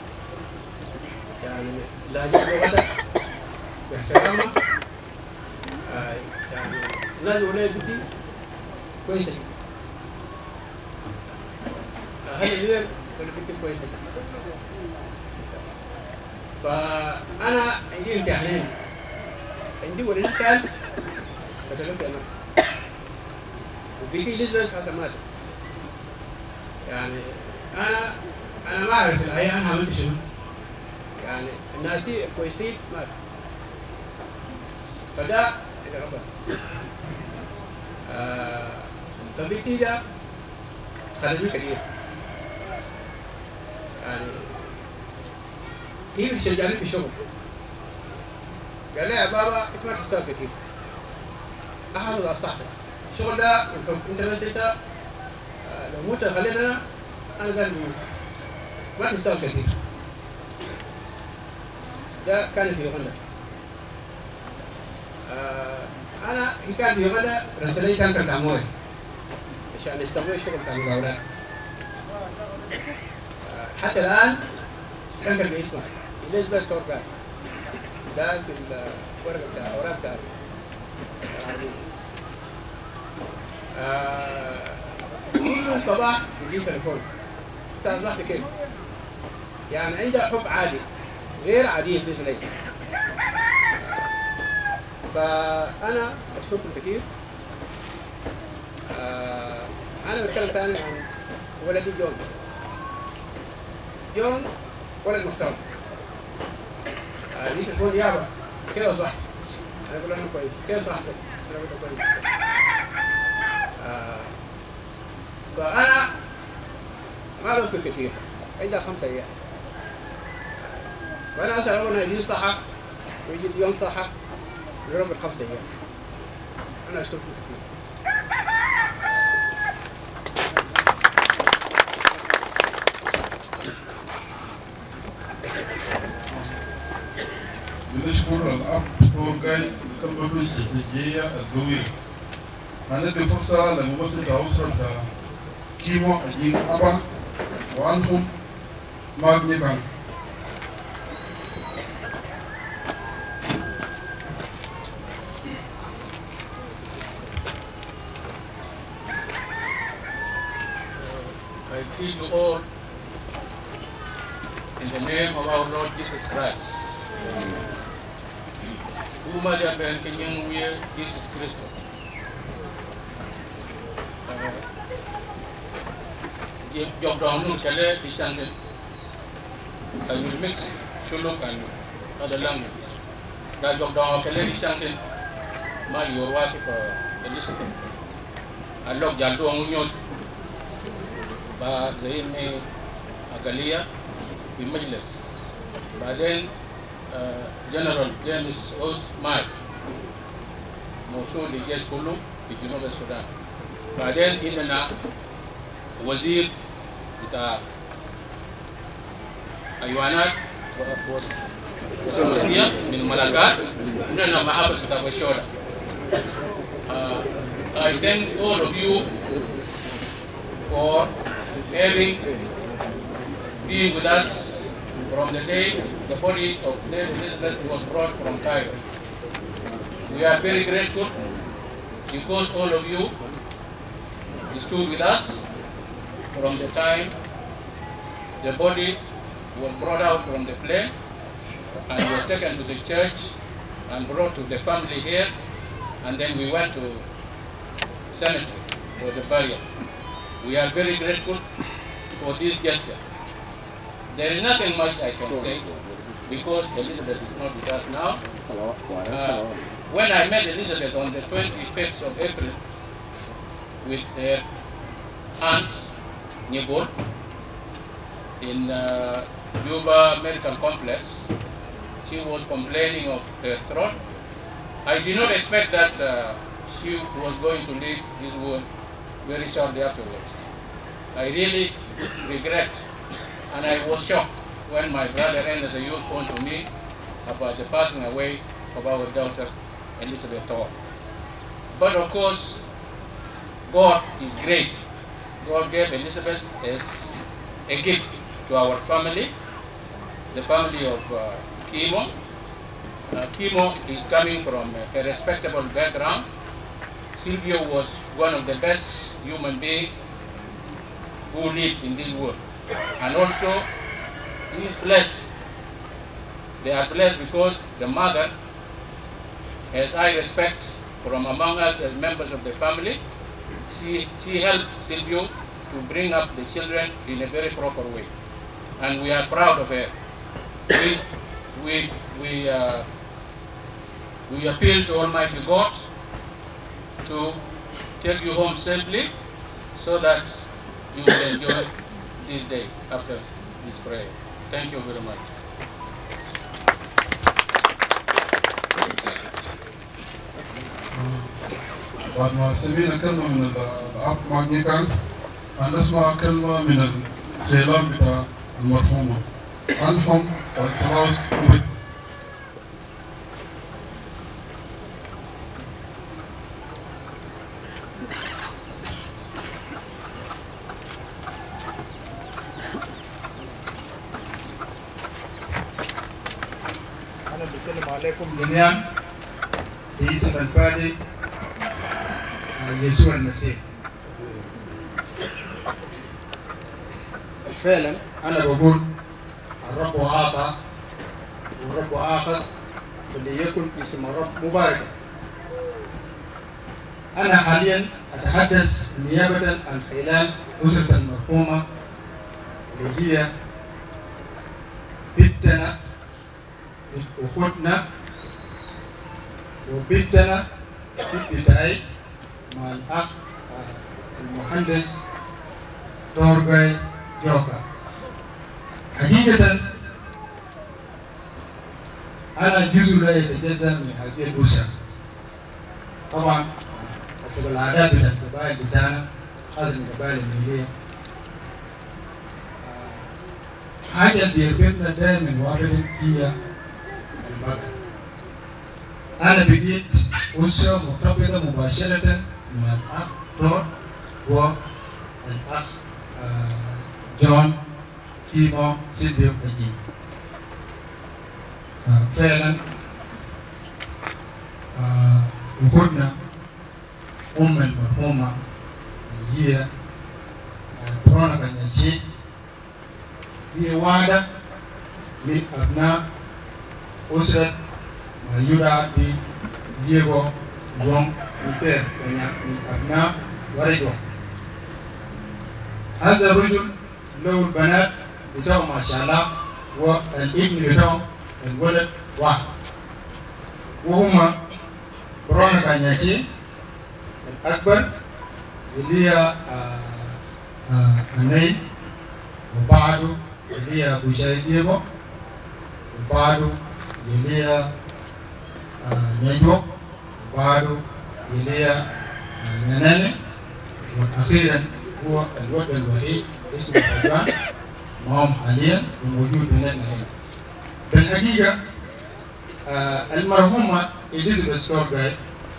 يعني لهجة لغتها باحترامها. آه يعني الناس يقولوا لي بنتي كويسة جدا. أهل النوير يقولوا بنتي كويسة جدا. فأنا عندي امتحانين. عندي ولد كان فتلقى أنا. وبنتي إليزابيث حتى ماتت. يعني أنا أنا ما أعرف الحقيقة أنا عملت شنو. يعني الناس كويسين ماتوا. فده إلى ربنا. آه فبنتي ده خرجني كثير. يعني هي بتشجعني في الشغل. قال لي يا بابا أنت ما تشتغل كثير. أحافظ على صحتك. الشغل ده أنت بس أنت آه لو مت خلينا أنا قال ما تشتغل كثير. ده كان في يوغندا. آه أنا هي كان في يوغندا رسلي كان كرتاموي عشان يستمر الشغل بتاع المقاولات. آه حتى الآن كان كان باسمه إليزابيث تور جاي. ده في الورقة بتاع الأوراق بتاع العربية. آه كل صباح بيجي تليفون. أنت أصبحت كيف؟ يعني عندها حب عالي غير عادي بالنسبة لي. فأنا أشكركم كثير. آه أنا بتكلم ثاني عن ولدي جون. جون ولد محترم. آه لي تليفون يابا كيف أصبحت؟ أنا أقول له أنا كويس. كيف صحتك؟ أنا أقول له كويس. آه فأنا ما بذكر كثير. عندها خمسة أيام. وأنا أسأل ربنا يجي صحة ويجي يوم صحة لرب الخمسة أيام. أنا أشكركم كثير.
بنشكر الأب تور جاي كم بفلوس التجية الدوية. هندي فرصة لممثل أسرة كيمو أجيب أبا وعنهم ماجني بان.
I greet you all in the name of our Lord Jesus Christ. Uma dia ben kenyang wiye Jesus Christ. Dia job down nun kale disangin. I will mix Shilluk and other languages. Da job down kale disangin. Ma yorwa ko Elizabeth. Alok jaldo ang unyon. Ba زي ما أقلية بمجلس بعدين جنرال جيمس أوسماي موصول للجيش كله في جنوب السودان. بعدين عندنا وزير بتاع حيوانات وسمكية من الملكات. عندنا محافظ بتاع بشورة. I thank all of you for having been with us from the day the body of Lady Elizabeth was brought from Cairo. We are very grateful because all of you stood with us from the time the body was brought out from the plane and was taken to the church and brought to the family here, and then we went to cemetery for the burial. We are very grateful for this gesture. There is nothing much I can say because Elizabeth is not with us now. Uh, when I met Elizabeth on the twenty-fifth of April with her aunt, Nibor,
in uh, Juba Medical Complex. She was complaining of her throat. I did not expect that uh, she was going to leave this world very shortly afterwards. I really regret, and I was shocked when my brother and as a youth phoned to me about the passing away of our daughter, Elizabeth Tor. But of course, God is great. God gave Elizabeth as a gift to our family, the family of uh, Kimo. Uh, Kimo is coming from a respectable background. Silvio was one of the best human beings who lived in this world. And also, he is blessed. They are blessed because the mother has high respect from among us as members of the family. She, she helped Silvio to bring up the children in a very proper way. And we are proud of her. We, we, we, uh, we appeal to Almighty God to take you home safely so that you will enjoy this day after this prayer. Thank you very much.
بعد ما سمعنا كلمة من الأب ماجيكان هنسمع كلمة من الخيلان بتاع المرحومة عنهم فالسلاس بيت.
أنا بسلم عليكم جميعا باسم الفادي يسوع المسيح. فعلا أنا بقول الرب أعطى والرب آخذ فليكن اسم الرب مباركا. أنا حاليا أتحدث نيابة عن خلال أسرة المرحومة اللي هي بنتنا أخوتنا وبنتنا بنتي مع الأخ المهندس تور غاي جوكا. حقيقة أنا جزء لا يتجزأ من هذه الأسرة. طبعا حسب العادات بتاعت القبائل بتاعنا خاصة من القبائل النيلية حاجة بيربطنا دائما وابدا هي البقر. أنا بقيت أسرة مرتبطة مباشرة مع الأخ تور والأخ جون كيمو سيلفيو أجين. فعلا وجودنا أم المرحومة اللي هي برونيكا نياتشي هي واحدة من أبناء أسرة ما يدعى ب ليبو لوونغ ميتير من أبناء أوراجوك. هذا الرجل له البنات بتاعه ما شاء الله والابن بتاعه الولد واحد وهما برونيكا نياتشي الأكبر اللي هي النيل وبعده اللي هي بوشاي ليبو وبعده اللي هي نيجوك وبعده اللي هي ناناني وأخيرا هو الولد الوحيد اسمه فجان معهم حاليا وموجود هنا هنا. بالحقيقة المرحومة إليزابيث تور غاي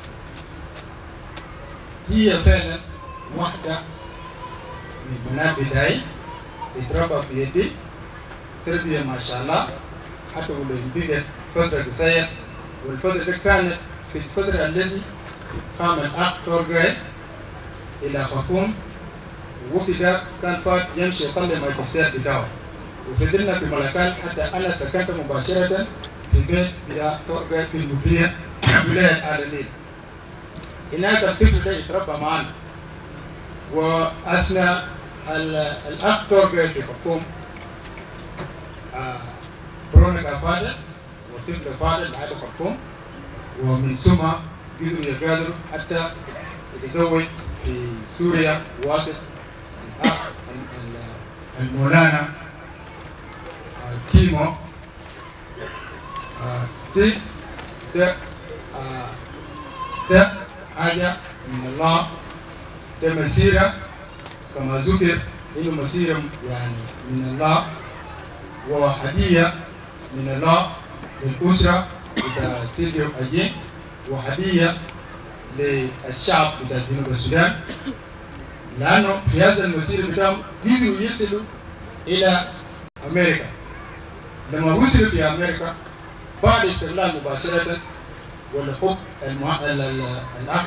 هي فعلا واحدة من البنات بتاعي اتربى في يدي تربية ما شاء الله حتى ولو بقت فترة قصيرة والفترة دي كانت في الفترة التي قام الأخ تور غاي إلى خرطوم وكده كان فات يمشي يطلع ماجستير بتاعه وفضلنا في ملكال حتى أنا سكنت مباشرة في البيت إلى تور غاي في المديرية ولاية آل النيل. هناك الطفل ده يتربى معنا وأثناء الأخ تور غاي في خرطوم برونيكا فادت والطفل فادت لحد خرطوم ومن ثم قدروا يقادروا حتى يتزوج في سوريا واسط الأخ المولانا كيمو دي ده ده حاجة من الله، ده مسيرة كما ذكر إنه مسيرة يعني من الله وهدية من الله للأسرة بتاع سيدي أجين وهدية للشعب بتاع جنوب السودان، لأنه في هذا المسيرة بتاعهم قدروا يصلوا إلى أمريكا. لما وصلوا في أمريكا بعد استغلال مباشرة والحب المع... الأخ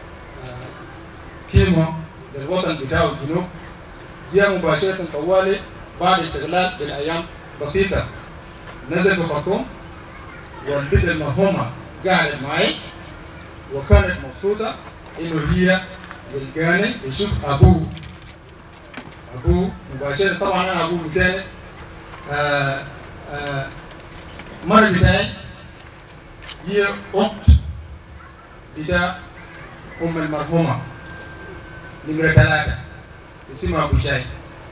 كيمو للوطن بتاعه الجنوب جاء مباشرة طوالي بعد استغلال بالأيام بسيطة نزل في خرطوم، والبنت المرحومة قعدت معي وكانت مبسوطة إنه هي يلقاني يشوف أبوه أبوه مباشرة. طبعا أنا أبوه بتاعي آه آه مرة بتاعي هي أخت بتاع أم المرحومة نمرة ثلاثة اسمها أبو شاي.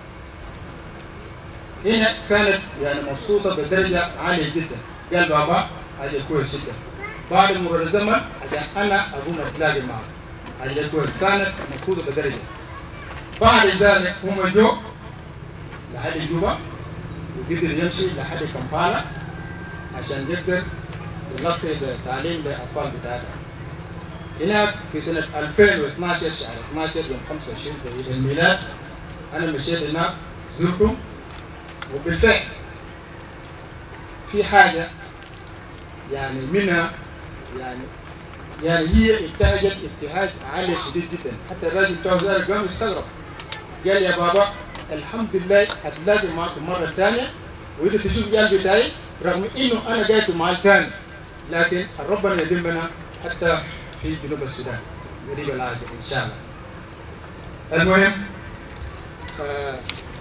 هنا كانت يعني مبسوطة بدرجة عالية جدا، قال بابا حاجة كويس جدا. بعد مرور الزمن عشان أنا أقوم أتلاقي معه حاجة كويس، كانت مبسوطة بدرجة. بعد ذلك هم جو لحد جوبا وقدر يمشي لحد كمبالا عشان يقدر يلقي التعليم للأطفال بتاعتها. هناك في سنة ألفين واثناشر شهر اثناشر يوم خمسة وعشرين في عيد الميلاد أنا مشيت هناك زرتهم، وبالفعل في حاجة يعني منها يعني يعني هي ابتهجت ابتهاج عالي شديد جدا، حتى الراجل بتاع ذلك قام يستغرب قال يا بابا الحمد لله هتلاقي معكم مرة ثانية وإذا تشوف قلبي بتاعي رغم إنه أنا جاي في محل ثاني لكن ربنا يدمنا حتى في جنوب السودان قريب العاجل إن شاء الله. المهم آه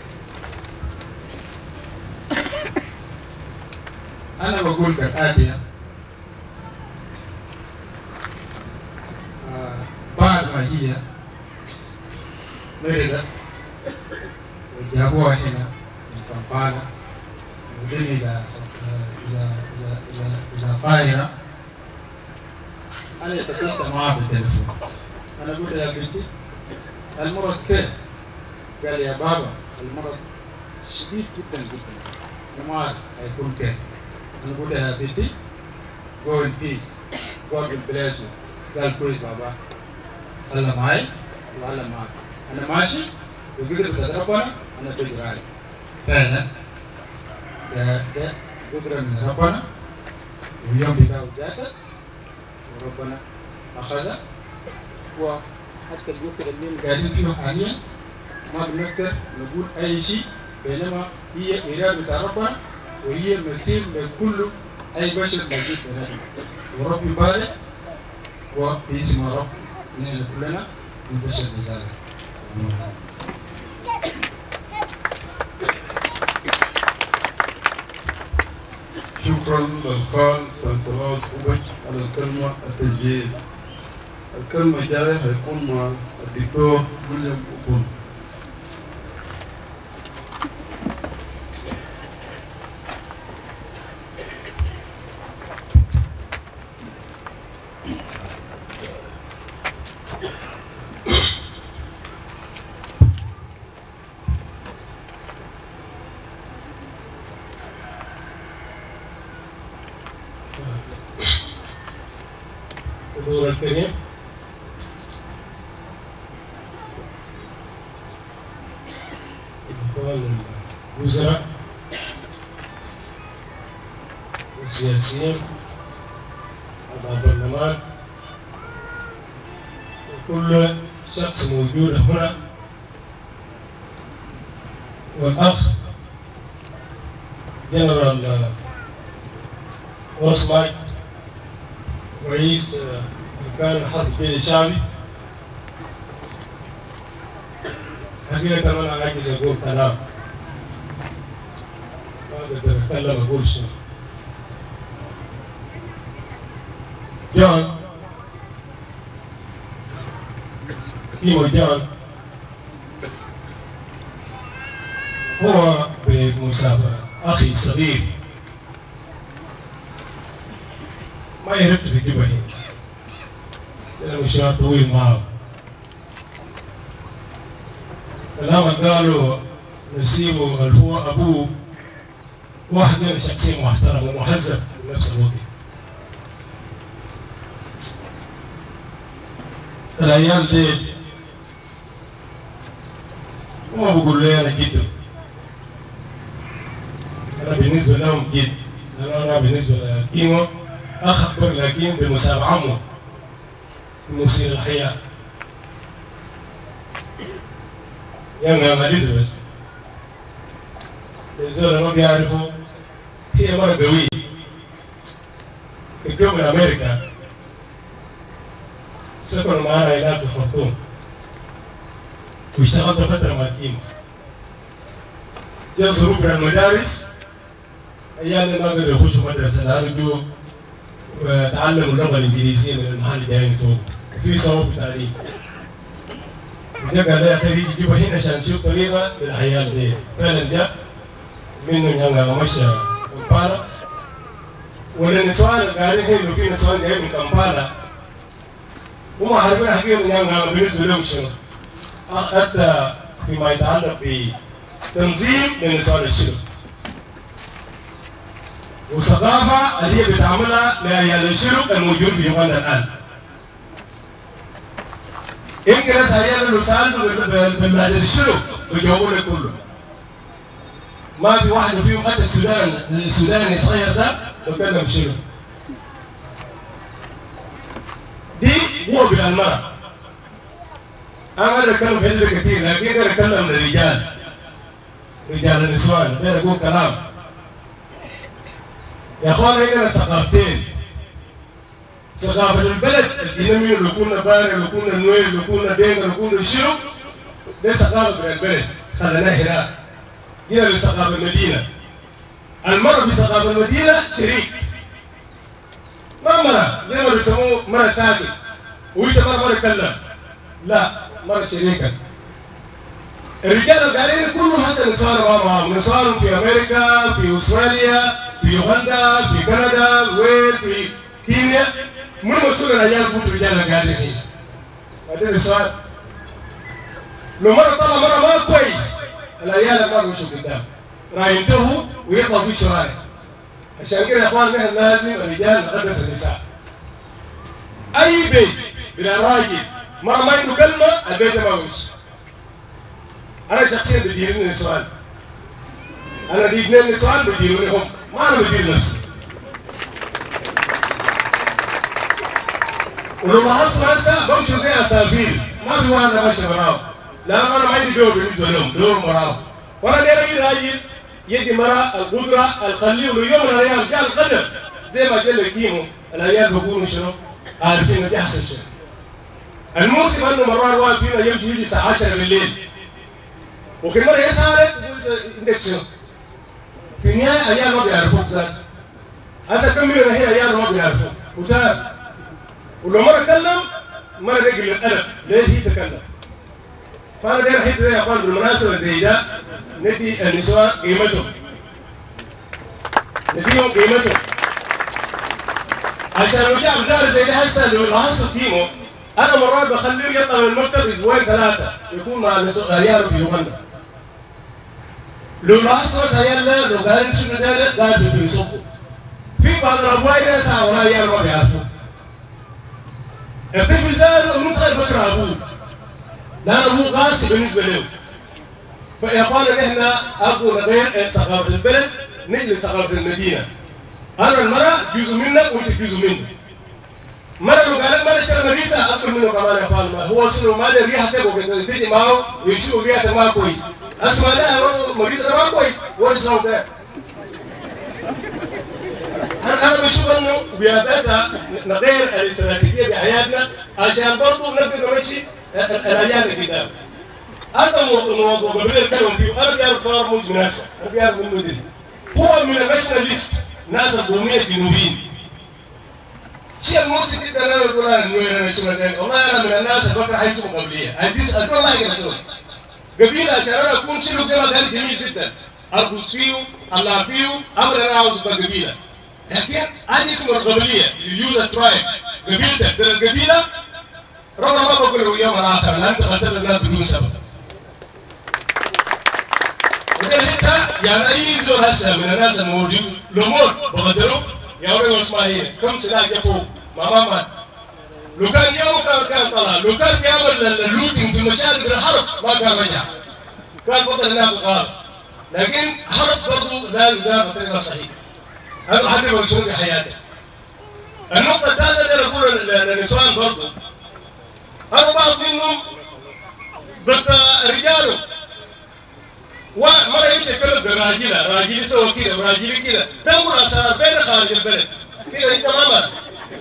أنا بقول كالآتية آه بعد ما هي مرضت وجابوها هنا من كمبالا ودني إلى إلى إلى إلى إلى القاهرة، أنا اتصلت معها بالتليفون. أنا قلت يا بنتي المرض كيف؟ قال يا بابا المرض شديد جدا جدا، أنا ما أعرف هيكون كيف. أنا قلت يا بنتي go in peace God will bless you. قال كويس بابا الله معي والله معك، أنا ماشي وقدر بقدر ربنا أنا بجراي. فعلا ده ده قدرة من ربنا، ويوم بتاعه جاتت وربنا أخذها، وحتى الوقت اللي قاعدين فيه حاليا ما بنقدر نقول أي شيء، بينما هي إرادة بتاع ربنا وهي مسير لكل أي بشر موجود بيننا، ورب يبارك وباسم رب نحن كلنا نبشر بذلك.
شكرا للخال سلسلاس أوبك على الكلمة التسجيل. الكلمة جاية هيكون مع الدكتور ويليام أوبون.
الحضور الكريم، الإخوان الوزراء والسياسيين أعضاء البرلمان وكل شخص موجود هنا، والأخ جنرال أوسماك رئيس أركان حرب الجيش الشعبي. حقيقة أنا عاجز أقول كلام، ما أقدر أتكلم أقول شيء. جون كيمو جون هو بمسافة أخي صغير ما عرفت في جوبا هنا. أنا مشوار طويل معه. لما قالوا نسيبه اللي هو أبوه واحد من شخصية محترمة ومهذب في نفس الوقت. الأيام دي ما بقول لي أنا جدا. أنا بالنسبة لهم جد. أنا بالنسبة لكيمو أخبر لكن بمسابعته في مسير الحياة. يا ماليزيا بس. الزول ما بيعرفوا هي مرة قوية. في يوم من أمريكا سكنوا معنا هناك في خرطوم واشتغلت فترة مع كيمو. جاء ظروف من المدارس أيام ما قدروا يخشوا مدرسة لأنه جو وتعلموا اللغة الإنجليزية من المحل جايين فوق وفي صعوبة تعليم. جاء قال لي أخي جيبوا هنا عشان نشوف طريقة للحياة دي. فعلا جاء منه نيانغانغو مشى كمبالا والنسوان قاعدين هنا وفي نسوان جايين من كمبالا هم عارفين حقيقة نيانغانغو بالنسبة لهم شنو. حتى فيما يتعلق بتنظيم للنسوان الشلوك والثقافة اللي هي بتعملها لعيال الشلوك الموجود في يوغندا الآن. يمكن ناس عيال الوسال بالبلاد الشلوك بيجاوبوا لك كله. ما في واحد فيهم حتى السودان السوداني صغير ده بيتكلم شلوك. دي قوة بالمرأة. أنا ما أتكلم في هذا كثير لكن أنا أتكلم للرجال. رجال النسوان غير أقول كلام. يا اخوانا هنا ثقافتين. ثقافة البلد الدينامية اللي كنا باري اللي كنا نوير اللي كنا دينغ اللي كنا شلوك دي ثقافة من البلد خلناها هنا. هنا لثقافة المدينة. المرأة في ثقافة المدينة شريك. ما مرة زي ما بيسموه مرة ساكن وانت مرة مرة يتكلم. لا مرة شريكة. الرجال القاعدين كلهم حسن نسوان معهم نسوان في أمريكا في أستراليا في يوغندا في كندا وين في كينيا من مسؤول الرجال كنت رجال قاعدين هنا. بعدين السؤال لو مرة طلع مرة ما كويس العيال ما بيمشوا قدام راينتهوا ويطلعوا في الشوارع. عشان كده يا اخوان نحن لازم الرجال نقدس النساء. أي بيت بلا راجل ما ما عنده كلمة البيت ما بيمشي. أنا شخصيا بديرني النسوان. أنا دي اثنين نسوان بديروني هم. ما أنا بدير نفسي. ولو لاحظت هسه بمشوا زي أسافير ما في واحد ماشي وراهم. لا أنا ما عندي دور بالنسبة لهم دور وراهم. وأنا داير أجي راجل يدي مرأة القدرة الخليه ولو يوم من الأيام جاء القدر زي ما قال لك كيمو العيال بيقولوا شنو؟ عارفين إنه بيحصل شنو. الموسم أنه مرات واحد فينا يمشي يجي الساعة عشرة بالليل. وكل مرة يسألك يقول عندك شنو؟ في النهاية عيال ما بيعرفوك ذات. هسه كم من هنا عيال ما بيعرفوك وتاب. ولو مرة كلم مرة رجل الأدب ليه هي تكلم. فأنا داير حيث يا أخوان بالمناسبة زي ده ندي النسوان قيمتهم. نديهم قيمتهم. عشان لو جاء مدرس زي ده هسه لو لاحظتوا كيمو أنا مرات بخليه يطلع من المكتب أسبوعين ثلاثة يكون مع عياله في يوغندا. لو لاحظتوا بس عيالنا لو قاعدين شنو ده قاعد بيسوقوا. في بعض الأبواب ناس ولا عيال ما بيعرفوا. الطفل ده من صغير بكره أبوه. لأن أبوه قاسي بالنسبة له. فيا إخوانا نحن أبو نغير ثقافة البلد نجي لثقافة المدينة. أنا المرأة جزء منك وأنت جزء مني. مرة لو قالك ما تشتري مريسة أكل منه كمان يا إخوانا هو شنو ما ده ريحة تبغى تيجي معه ويشوف ريحة ما كويس. أسمع لا مريسة ما كويس ولا شو ده. أنا أنا بشوف إنه بيابتها نغير الاستراتيجية بحياتنا عشان برضو نقدر نمشي الأجيال قدام. هذا موضوع قبل الكلام فيه أنا بيعرف طار موج من هسه أنا بيعرف من مدري هو من الناشوناليست ناس القومية الجنوبيين. شيء الموسيقى جدا أنا بقول أنا نوير أنا شو مدري والله أنا من الناس اللي بكره حيث قبلية. أديس أقول ما يقدرون. قبيلة عشان أنا أكون شيء زي ما قال جميل جدا. أرقص فيه الله فيه أمر أنا عاوز بقبيلة. لكن هذه اسمها القبلية يوز ترايب قبيلتك ترى القبيلة رغم ما بقول له يوم آخر لا أنت قتلت الناس بدون سبب. وكان حتى يعني أي زول هسه من الناس الموجود لموت بقدروا يا ولد اسماعيل كم سلاح جفوه ما ما مات. لو كان يوم كان كان طلع لو كان بيعمل اللوتين في المشاهد بالحرب ما كان رجع. كان فضل الناس غاب. لكن حرب برضه لا لا بطريقة صحيحة. هذا حد ما يسوي في حياته. النقطة الثالثة اللي أقول للنسوان برضه هذا بعض منهم ضد رجاله ومرة يمشي كلب براجيله راجل يسوي كده وراجل كده تمر أسرار بين خارج البلد كده أنت ما مر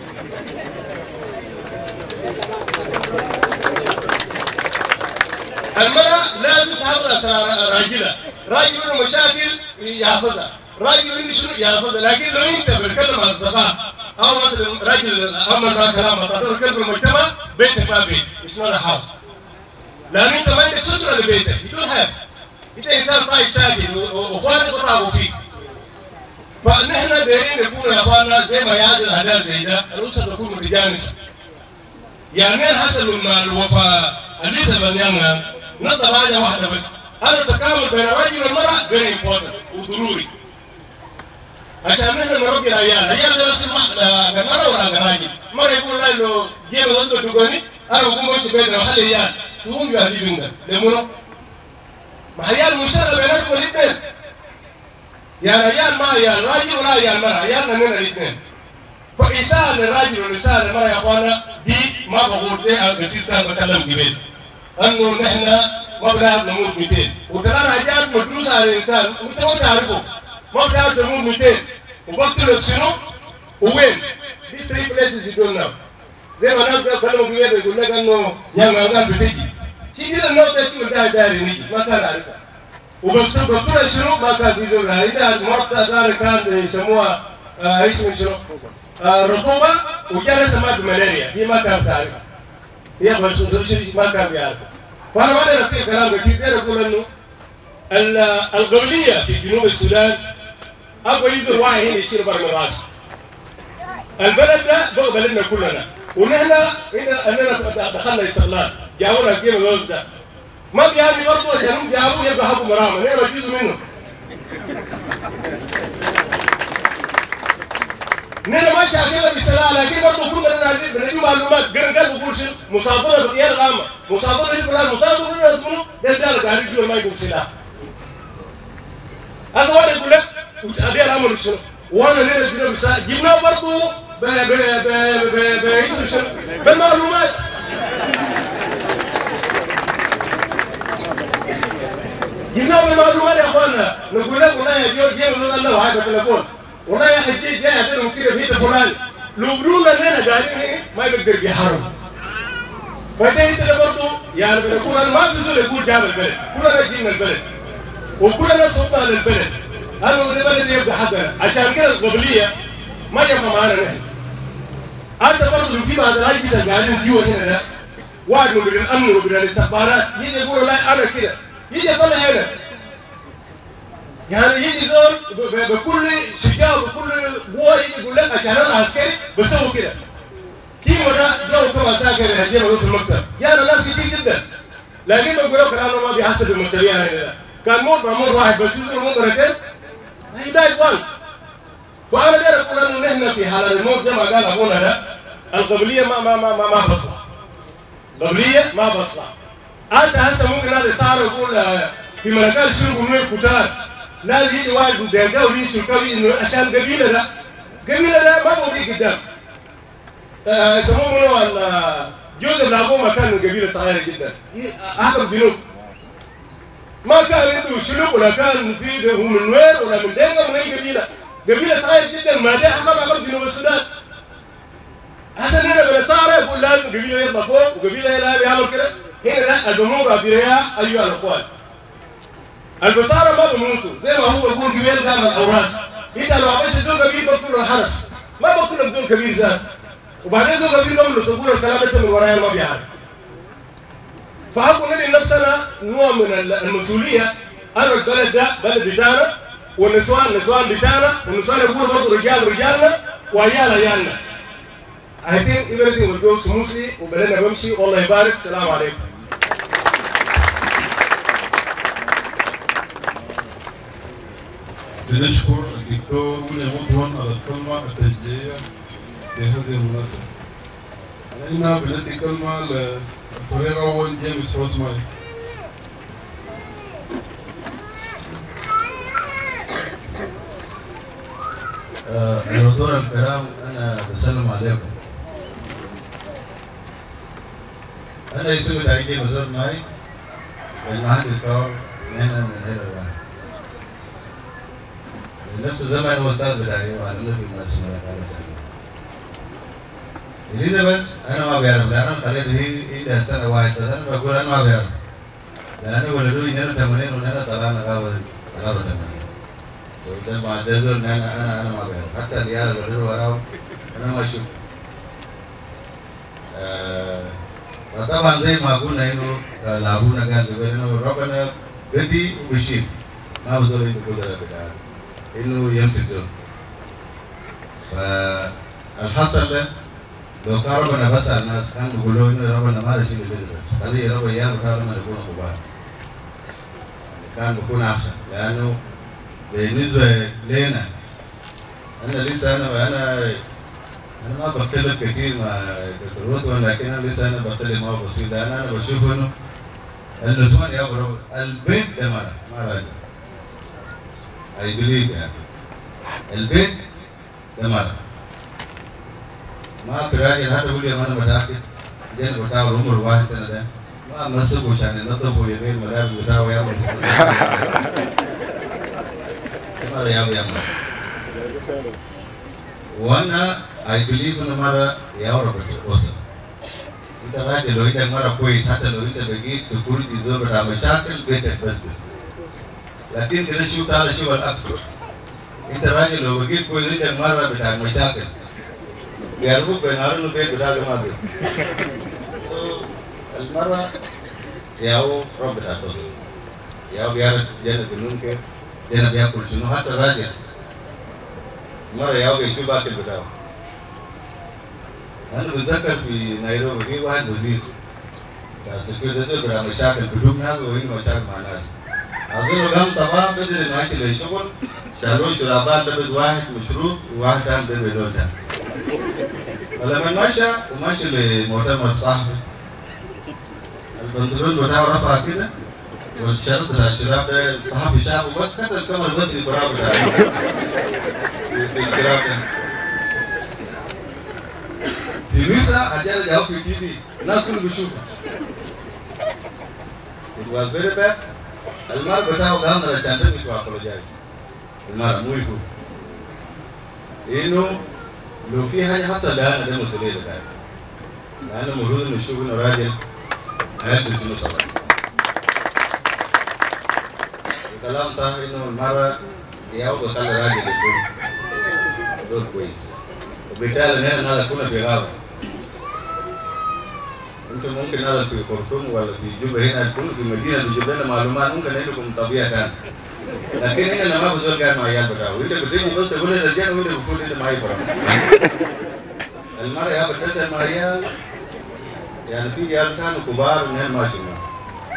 المرأة لازم تحافظ أسرار راجلها راجل له مشاكل يحفظها راجل عنده شنو يحفظها لكن لو أنت بتكلم مع أصدقاء أو مثلا راجل عمل معك كلام تقدر تكلم المجتمع بيتك ما بيت it's not a house لأن أنت ما عندك سترة لبيتك you don't have أنت إنسان طيب ساكن وأخوانك بطاقوا فيك فنحن دايرين نكون يا أخواننا زي ما يعادل الأهداف زي ده الأسرة تكون متجانسة يعني حسب من الوفاء الليسة بالنيانغان نقطة حاجة واحدة بس هذا التكامل بين الرجل والمرأة very important وضروري عشان نحن نربي العيال، العيال ده نفس المرأة ولا الراجل، مرة يقول لا إنه جيب ضد تقولني أنا بقوم بمشي بيتنا وأخلي عيال، تقوم يهدي بينا، لمنو؟ ما عيال مشترك بيناتكم الاثنين. يعني عيال ما عيال راجل ولا عيال مرأة، عيالنا من الاثنين. فإنسان للراجل والإنسان للمرأة يا أخوانا دي ما بقول زي القسيس كان بتكلم قبل، إنه نحن ما بنعرف نموت مئتين، وكمان عيال مدروسة على الإنسان، أنت ما بتعرفه. ما بتعرف تموت مئتين وبقتلك شنو وين؟ these three places you don't know. زي ما الناس كانوا في بيت يقول لك انه نيانغانغ بتجي. شيء كده الناس اسمه ده داري نيجي ما كان عارفها. وبقتل بقتل شنو ما كان في زول هذا المرضى دار كان يسموها اسمه شنو؟ رطوبة وجالس مات ملاريا هي ما كانت تعرفها. هي بس ما كان بيعرفها. فأنا ما أدري كيف كلام كثير أنا أقول إنه القبلية في جنوب السودان أبغى يزور واحد هنا يصير برا من راسه. البلد ده بقى بلدنا كلنا ونحن هنا أننا دخلنا استقلال جابونا كيف الوز ده ما بيعني برضه عشان هم جابوه يبقى حقه مرامة نحن بجوز منه. نحن ما شاكلنا بسلاح لكن برضه كلنا بنجيب معلومات قرن قلب بقول شنو مصادرة بالديار العامة مصادرة يقول مصادرة الناس منه ده ده قاعد يقول ما يقول سلاح. هذا واحد يقول لك هذه الأمر شنو؟ وأنا ليه كده بس جبناه برضه ب ب ب ب ب اسمه شنو؟ بالمعلومات. جبناه بالمعلومات يا أخوانا نقول لك والله يا جيل جيل والله الله وعاد بالتليفون والله يا حجيج جاي أعطيهم كده في فلان لو بدون إننا قاعدين ما يقدر يحرم. فده أنت برضه يعني بنقول أنا ما في زول يقول جاب البلد كلنا جينا البلد. وكلنا صوتنا للبلد هذا هو البلد يبقى حقنا عشان كده القبليه ما يبقى معانا نحن. انت برضه لو جيب هذا الحاجز قاعدين جوا هنا ده واحد من الامن ومن الاستخبارات يجي يقول لا انا كده يجي يطلع هنا يعني يجي زول بكل شجاع وبكل قوه يجي يقول لك عشان انا عسكري بسوي كده كيما ده جو كما ساكن هجينا في المكتب يعني ناس كتير جدا لكن بقول لك انا ما بيحسب المكتبين هنا كان موت مع واحد بس يوصل مرتين هي دايت وان. فأنا داير أقول إنه نحن في حالة الموت زي ما قال أبونا ده القبلية ما ما ما ما ما بصلح. قبلية ما بصلح. أنت هسه ممكن هذا صار يقول في ملكال شنو نوير كتار لازم يجي واحد من ديرجا ويجي شركاوي إنه عشان قبيلة ده قبيلة ده ما بودي قدام. يسموه منو يوسف لابوه ما كان من قبيلة صغيرة جدا. أحكم جنوب. ما كان عنده شلوك ولا كان في هو من نوير ولا من دينغا من اي قبيله، قبيله صغيره جدا ما دي حقا ما جنوب السودان. عشان هنا بالاسعار يقول لازم قبيله يطلع فوق وقبيله هنا بيعمل كده، هنا الامور ابرياء ايها الاخوان. البصاره ما بيموتوا زي ما هو بيقول قبيله دائما الاوراس، انت لو عملت زول كبير بقتل الحرس، ما بقتل زول كبير ذات. وبعدين زول كبير لهم يقولوا الكلام ده من ورايا ما بيعرف. فحقوا ندي نفسنا نوع من المسؤوليه أنا البلد ده بلد بتاعنا والنسوان نسوان بتاعنا والنسوان يقول برضه رجال رجالنا وعيال عيالنا. I think everything will go smoothly وبلدنا بمشي والله يبارك. السلام عليكم.
بنشكر الدكتور ويليام توان على الكلمة التشجيعية في هذه المناسبة. هنا بندي كلمة للفريق أول جيمس هوسماي.
الحضور الكرام أنا بسلم عليكم. أنا اسمي دايجي مزود ماي المهندس كار نحن من هنا نفس الزمن هو أستاذ دايجي وأنا في مدرسة ملكة. إذا بس أنا ما بعرف لأن القرية هي إذا سنة واحد بس أنا بقول أنا ما بعرف لأنه ولدوا إننا تمنين ونحن ترانا قابل ترى تمنين. سويت ما تزول أنا أنا أنا ما بعرف حتى الرجال ولدوا وراه أنا ما أشوف. فطبعا زي ما قلنا إنه لابونا كان يقول إنه ربنا بدي وبشيل ما بزول إنه قدرة بتاعه إنه يمسك زول. فالحصل له لو كان ربنا بس الناس كانوا يقولوا إنه ربنا ما رشيل بس هذه ربنا يا رب كان ما يكون كبار كان بيكون أحسن لأنه بالنسبة لنا أنا لسه أنا وأنا أنا ما بختلف كثير مع دكتور ولكن أنا لسه أنا بختلف معه بسيط أنا أنا بشوف إنه النسوان يا برو البيت ده ما ما راجع I believe يعني البيت ده ما ما في راجل هذا يقول لي أنا متأكد جينا بتاعه عمر واحد سنة ده ما نسبه عشان نطبه يبين ملابس بتاعه يا مرة ما يا يا مرة وأنا I believe إنه مرة يا رب توصل أنت راجل لو أنت مرة كويس حتى لو أنت بقيت تقول إذا بتاع مشاكل بيتك بس لكن كده شو تعال شو الأكثر أنت راجل لو بقيت كويس أنت مرة بتاع مشاكل يعرفوا بينارن البيت بتاع ما بيت so المرة ياو رب بتاع توصل ياو بيعرف جنة بنون كيف جنة بياكل شنو حتى راجل مرة ياو بيشوف باكل بتاعه أنا بتذكر في نيروبي في واحد وزير كاسكيو ده بتاع مشاكل بدون ناس وهي مشاكل مع ناس أظن كم صباح بدل ماشي للشغل شالوا شرابات لبس واحد مشروب وواحد ثاني ده بدون ثاني فلما مشى وماشي لمؤتمر صحفي البنطلون بتاعه رفع كده والشرط بتاع الشراب ده الصحفي شافه بس كتر الكاميرا بس في البراب بتاعه في الشراب ده في مصر أجل جاوا في تي في الناس كلهم بيشوفوا it was very bad المرة بتاعه قام على الشانتين مش apologize المرة مو يقول إنه لو في حاجة حصل ده أنا ده مسؤولية بتاعي لأنه المفروض إنه نشوف إنه راجل هيلبس إنه صلاة الكلام صح إنه المرة ياو بخلي راجل يكون دور كويس وبالتالي نحن هذا كنا في غابة أنتم ممكن هذا في خرطوم ولا في جوبا هنا كنا في مدينة بيجيب لنا معلومات ممكن عندكم طبيعة ثانية لكن هنا لما بزول قاعد مع عيال بتاعه وأنت بتيجي بس تقول لنا الرجال وأنت بتقول أنت معي فرق المرة يا بتقدر مع عيال يعني في عيال كانوا كبار ونحن ماشي معهم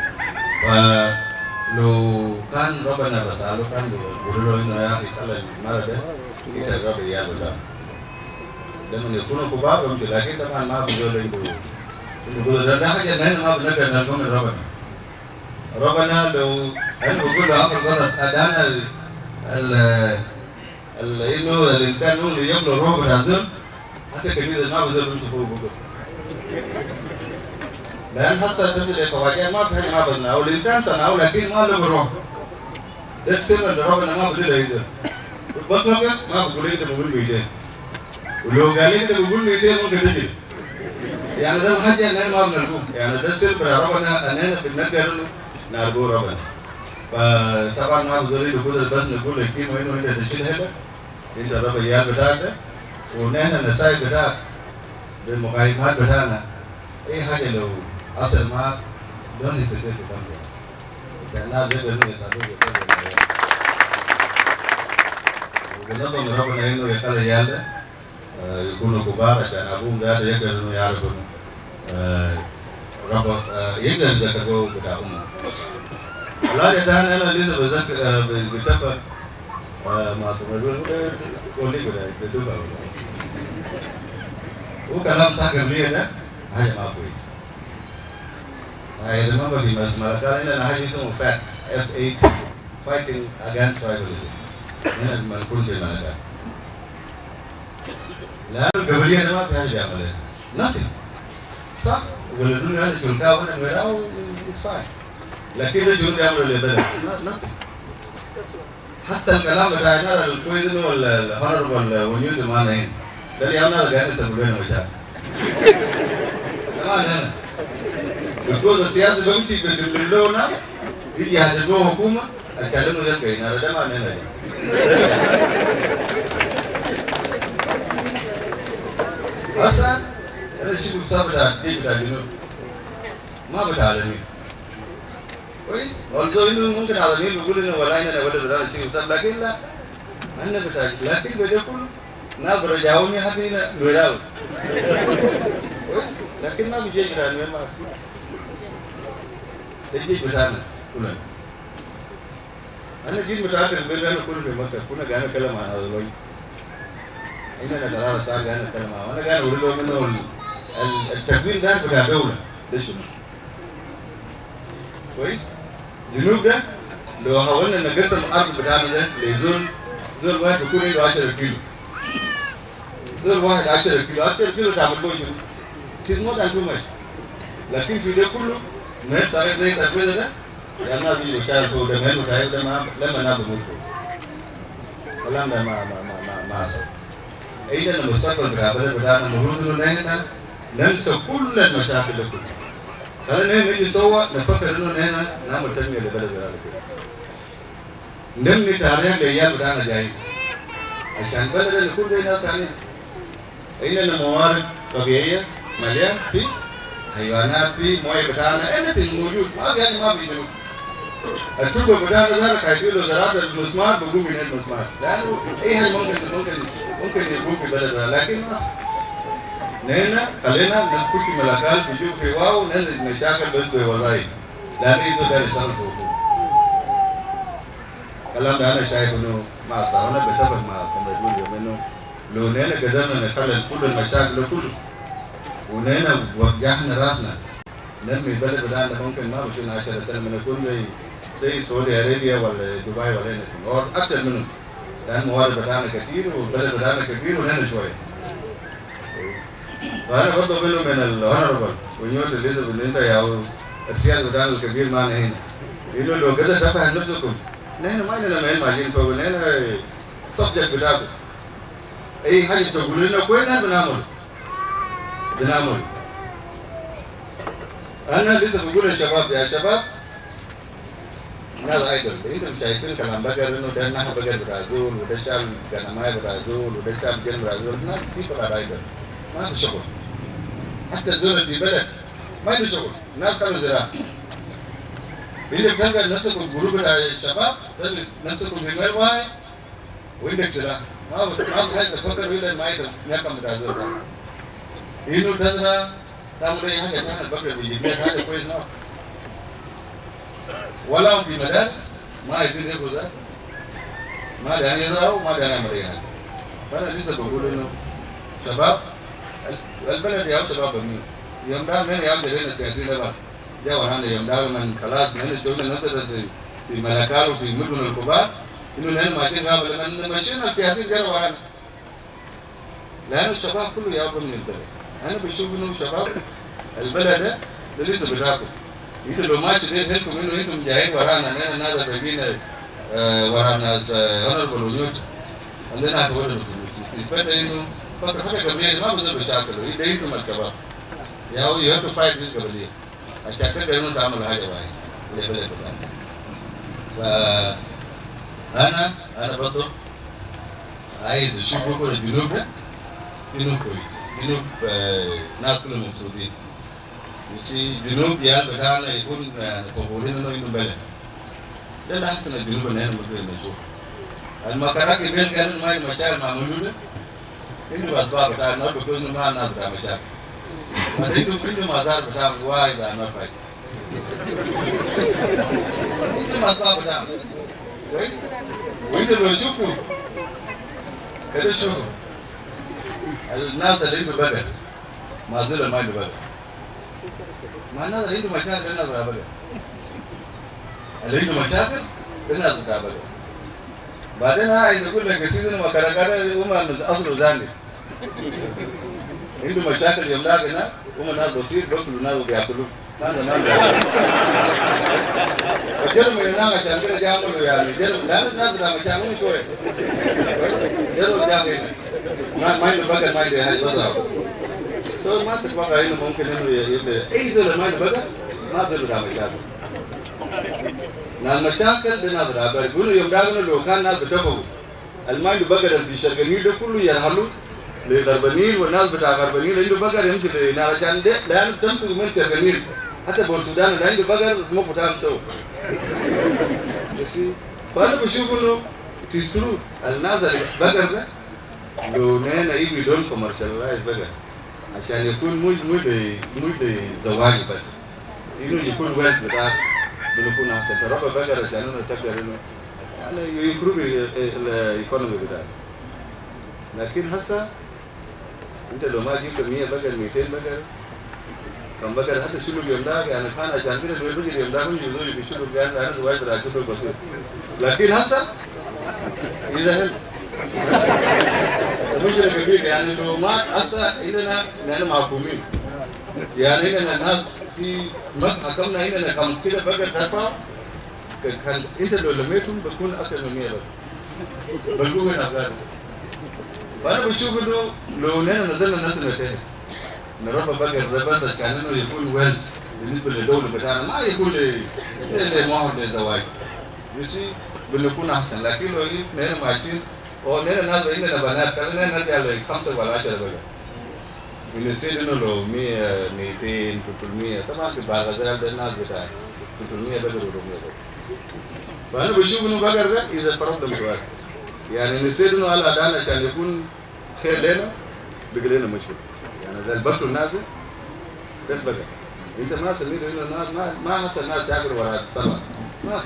فلو كان ربنا بسأله كان بيقولوا له إنه يا أخي خلي المرة ده أنت الرب عيال بتاعه لما يكونوا كبار بمشي لكن طبعا ما بزول عنده عنده ده حاجة نحن ما بنقدر نلقى من ربنا ربنا لو أنا بقول له أمر غلط أدانا ال ال إنه الإنسان هو اللي يملك الروح بتاعته حتى كنيسة ما بزول بمشي فوق بكرة لأن حصل تبدأ الفواكه ما في حاجة ما بزنا أو الإنسان صنعه لكن ما له الروح ده السر اللي ربنا ما بدله يزور بطلق ما بقول أنت بقول ميتين ولو قال أنت بقول ميتين ممكن تجي يعني ده الحاجة أننا ما بنلقوه يعني ده السر بتاع ربنا أننا بنقدر نرجو ربنا فطبعا ما بزوري بقول بس نقول الكيمو إنه أنت تشيل هذا أنت رب اليال بتاعك ونحن النسائي بتاعك بالمقايمات بتاعنا أي حاجة لو أصل ما دون يستطيع تكمل الناس بيقدروا يساعدوك وبنظم ربنا إنه يخلي يالده يكونوا كبار عشان أبوهم ده يقدر إنه يعرفوا رب يقدر يذكروا بتاع أمه. لا يتهان أنا لسه بذكر بتفق ما تقولون قولي كده تدوبه. وكلام صح قبليه ده حاجة ما كويس. I remember في مسمار كان إننا حاجة اسمه فات F eight fighting against tribalism. هنا المنقول في المنطقة. لا القبلية ده ما في حاجة بيعملها. nothing. صح؟ ولدون هذا شلكاء ولا نويراو is fine. لكن الجنود يعملوا اللي بدأ. nothing. حتى الكلام بتاعنا الكويس إنه الهرب والونيود ما نهين. ده اللي يعملنا قاعد يسببونه مشاكل. كمان هنا. because السياسة بمشي باللون ناس يجي يهددوه حكومة أشكالهم يلقين هذا ده ما نهنا. أصلاً أنا شيء بسبب الدين بتاع الجنوب ما بتعلمين. كويس؟ although إنه ممكن عالمين بيقول إنه ولا إننا ولا بدنا شيء بسبب لكن لا أنا بتاع لكن بدي كل ناس برجعوني هذينا نويراو. كويس؟ لكن ما بيجي بتاع نوير ما بيجي بتاعنا كلنا. أنا جيت متأخر بين أنا كل في مكة كنا قاعد نتكلم عن هذا الوجه. إننا ثلاثة ساعات قاعد نتكلم عنه أنا قاعد أقول لهم إنه التكوين ده بتاع دولة ده شنو؟ كويس؟ جنوب ده لو حاولنا نقسم الأرض بتاعنا ده لزول زول واحد يكون عنده عشرة كيلو زول واحد عشرة كيلو عشرة كيلو تعمل له شنو؟ تسمع عن كل ماشي لكن في ده كله ما صار زي التكوين ده يعني الناس بيجوا يشاركوا ده ما نتعب ده ما لما نابو مفهوم كلام ده ما ما ما ما صار أيضا المستقبل بتاعنا بتاعنا المفروض إنه نحن ننسى كل المشاكل دي كلها. خلينا نيجي سوا نفكر إنه نحن نعمل تنمية لبلد بتاعنا كده. نبني تاريخ الأيام بتاعنا جاي. عشان بلد اللي كل ده ناس ثانيين. أيضا الموارد طبيعية مليان في حيوانات في مويه بتاعنا anything موجود ما في يعني ما في جنوب. التربة بتاعنا ده كيفية له زراعة المسمار بقوم من المسمار. لأنه أي حاجة ممكن ممكن ممكن يقوم في بلدنا لكن ما نحن خلينا ندخل في ملكات في جوب في واو ننزل مشاكل بس بوظائف لأن إذا ده يصير فوقه. كلام ده أنا شايف إنه ما صار أنا بتفق مع كمدول إنه لو نحن قدرنا نخلي كل المشاكل كله ونحن وجهنا راسنا نبني البلد بتاعنا ممكن ما بشوفنا عشرة سنة من كل زي زي سعودي أرابيا ولا دبي ولا نسيم أو أكثر منهم لأن الموارد بتاعنا كثير والبلد بتاعنا كبير ونحن شوية. فأنا بطلب منه من الهونربل ونيوت الليزر بالنسبة يا السياسة بتاعنا الكبير معنا هنا إنه لو قدر تفهم نفسكم نحن ما لنا مهم عشان فوق نحن subject بتاعكم أي حاجة تقولوا لنا كويس نحن بنعمل بنعمل. أنا لسه بقول للشباب يا شباب ناس أيضا أنتم شايفين كلام بقر إنه ده نحن بقر برازيل وده شال كنماي برازيل وده شال جن برازيل ناس people are أيضا ما في شغل حتى الزول في بلد ما في شغل الناس كانوا زراعة. إذا كان نفسكم جروب الشباب نفسكم في مال واحد وإنك زراعة ما ما في حاجة تفكر ولا ما يتم نكمل برازيل إنه تزرع تعمل أي حاجة ثانية بقدر بيجيب حاجة كويس نعم ولا في مدارس ما يصير ياخذ ذا ما داني يزرعوا ما داني يعمل أي حاجة. فأنا لسه بقول إنه شباب البلد يا شباب بمين يوم ده من يوم جرينا السياسيين ده جا ورانا يوم ده من خلاص من شغلنا نفسه في ملكال وفي مدن الكبار إنه نحن ماشيين قبل من ماشيين السياسيين جا ورانا لأن الشباب كله يابا من البلد. أنا بشوف إنه شباب البلد ده لسه بتاعكم. أنتوا لو ما تريد هلكم إنه أنتم جايين ورانا نحن ناس بيجين ورانا هنربل ونيوت عندنا هتقول الفلوس. تثبت إنه فكر حاجة قبلية ما بصير بتاعكلوا. إذا أنتم الكبار. يا هو you have to fight this قبلية. عشان كده إنه تعمل حاجة واحد للبلد بتاعنا. فأنا أنا برضو عايز أشوف بكرة الجنوب ده جنوب كويس. جنوب ناس كلهم مبسوطين. يصير جنوب يا بتاعنا يكون فخورين إنه إنه بلد. ده اللي أحسن الجنوب اللي إحنا ممكن نشوفه. المكرك بين كان ما المشاعر معمولة إنه أسباب بتاع النار بكون ما الناس بتاع مشاعر ما إنه إنه مزار بتاع وايد أنا فاي إنه أسباب بتاع كويس وإنه لو شوفوا كده شوفوا الناس اللي عنده بقر ما زال ما عنده بقر ما الناس اللي عنده مشاكل الناس بتاع بقر اللي عنده مشاكل الناس بتاع بقر بعدين عايز اقول لك سيدنا وكركره هم اصله زاني عنده مشاكل يوم لاقي هنا هم ناس بسيط بياكلوا ناس بياكلوا هذا ما وجرم من هنا عشان كده جابوا يعني جرم لا الناس بتاع مشاكل شويه جرم جاب هنا ما ما عنده بقى ما عنده هاي بس سو ما تتوقع انه ممكن انه يبدا اي زول ما عنده بقى ما زول بتاع مشاكل ناس مشاكل بناس رابع يقولوا يوم داغنا لو كان ناس بتفقوا الماء اللي بقدر في شرق النيل ده كله يرحلوا لغرب النيل والناس بتاع غرب النيل عنده بقدر يمشي لنار عشان ده لأن تمسك من شرق النيل حتى بورسودان اللي عنده بقدر مو بتاعهم سو بس فأنا بشوف إنه تيسرو الناس اللي بقدر ده لو نحن يجي لون كوميرشالايز بقدر عشان يكون مو مو ل مو لزواج بس إنه يكون ويلث بتاعه بنكون أحسن ترى بقدر عشان أنا تقدر إنه يعني يمكروف الإيكونومي بتاعه لكن هسه أنت لو ما جبت مية بقر مئتين بقر كم بقر حتى شلوك يوم ده يعني كان عشان كده نقول بيجي يوم ده هم يزوج في شلوك يعني أنا زواج بتاع شلوك بسيط لكن هسه إذا هل مشكلة كبيرة يعني لو ما هسه إننا نحن محكومين يعني إننا الناس في ما حكمنا إننا كم كده بقر ترفع كان انت لو لميتهم بتكون اكثر من مية بقى بتكون هنا غير فانا بشوف انه لو نحن نزلنا الناس نتاهل نربى بقى بس عشان انه يكون ويلز بالنسبه للدوله بتاعنا ما يكون لمهر للزواج يسي بنكون احسن لكن لو نحن ماشيين او نحن ناس عندنا بنات خلينا نرجع ل خمسة ولا عشرة بقى بنصير انه لو مية مئتين ثلاثمية طبعا في بعض الغزال الناس بتاعي ثلاثمية بقى وأربعمية بقى فأنا بشوف إنه بقر ده إذا بروبلم كويس يعني نصير إنه على أدانا عشان يكون خير لنا بقى لنا مشكلة يعني ده البقر الناس ده البقر أنت ما سميت إنه الناس ما ما هسه الناس تاكل ولا تسمع ما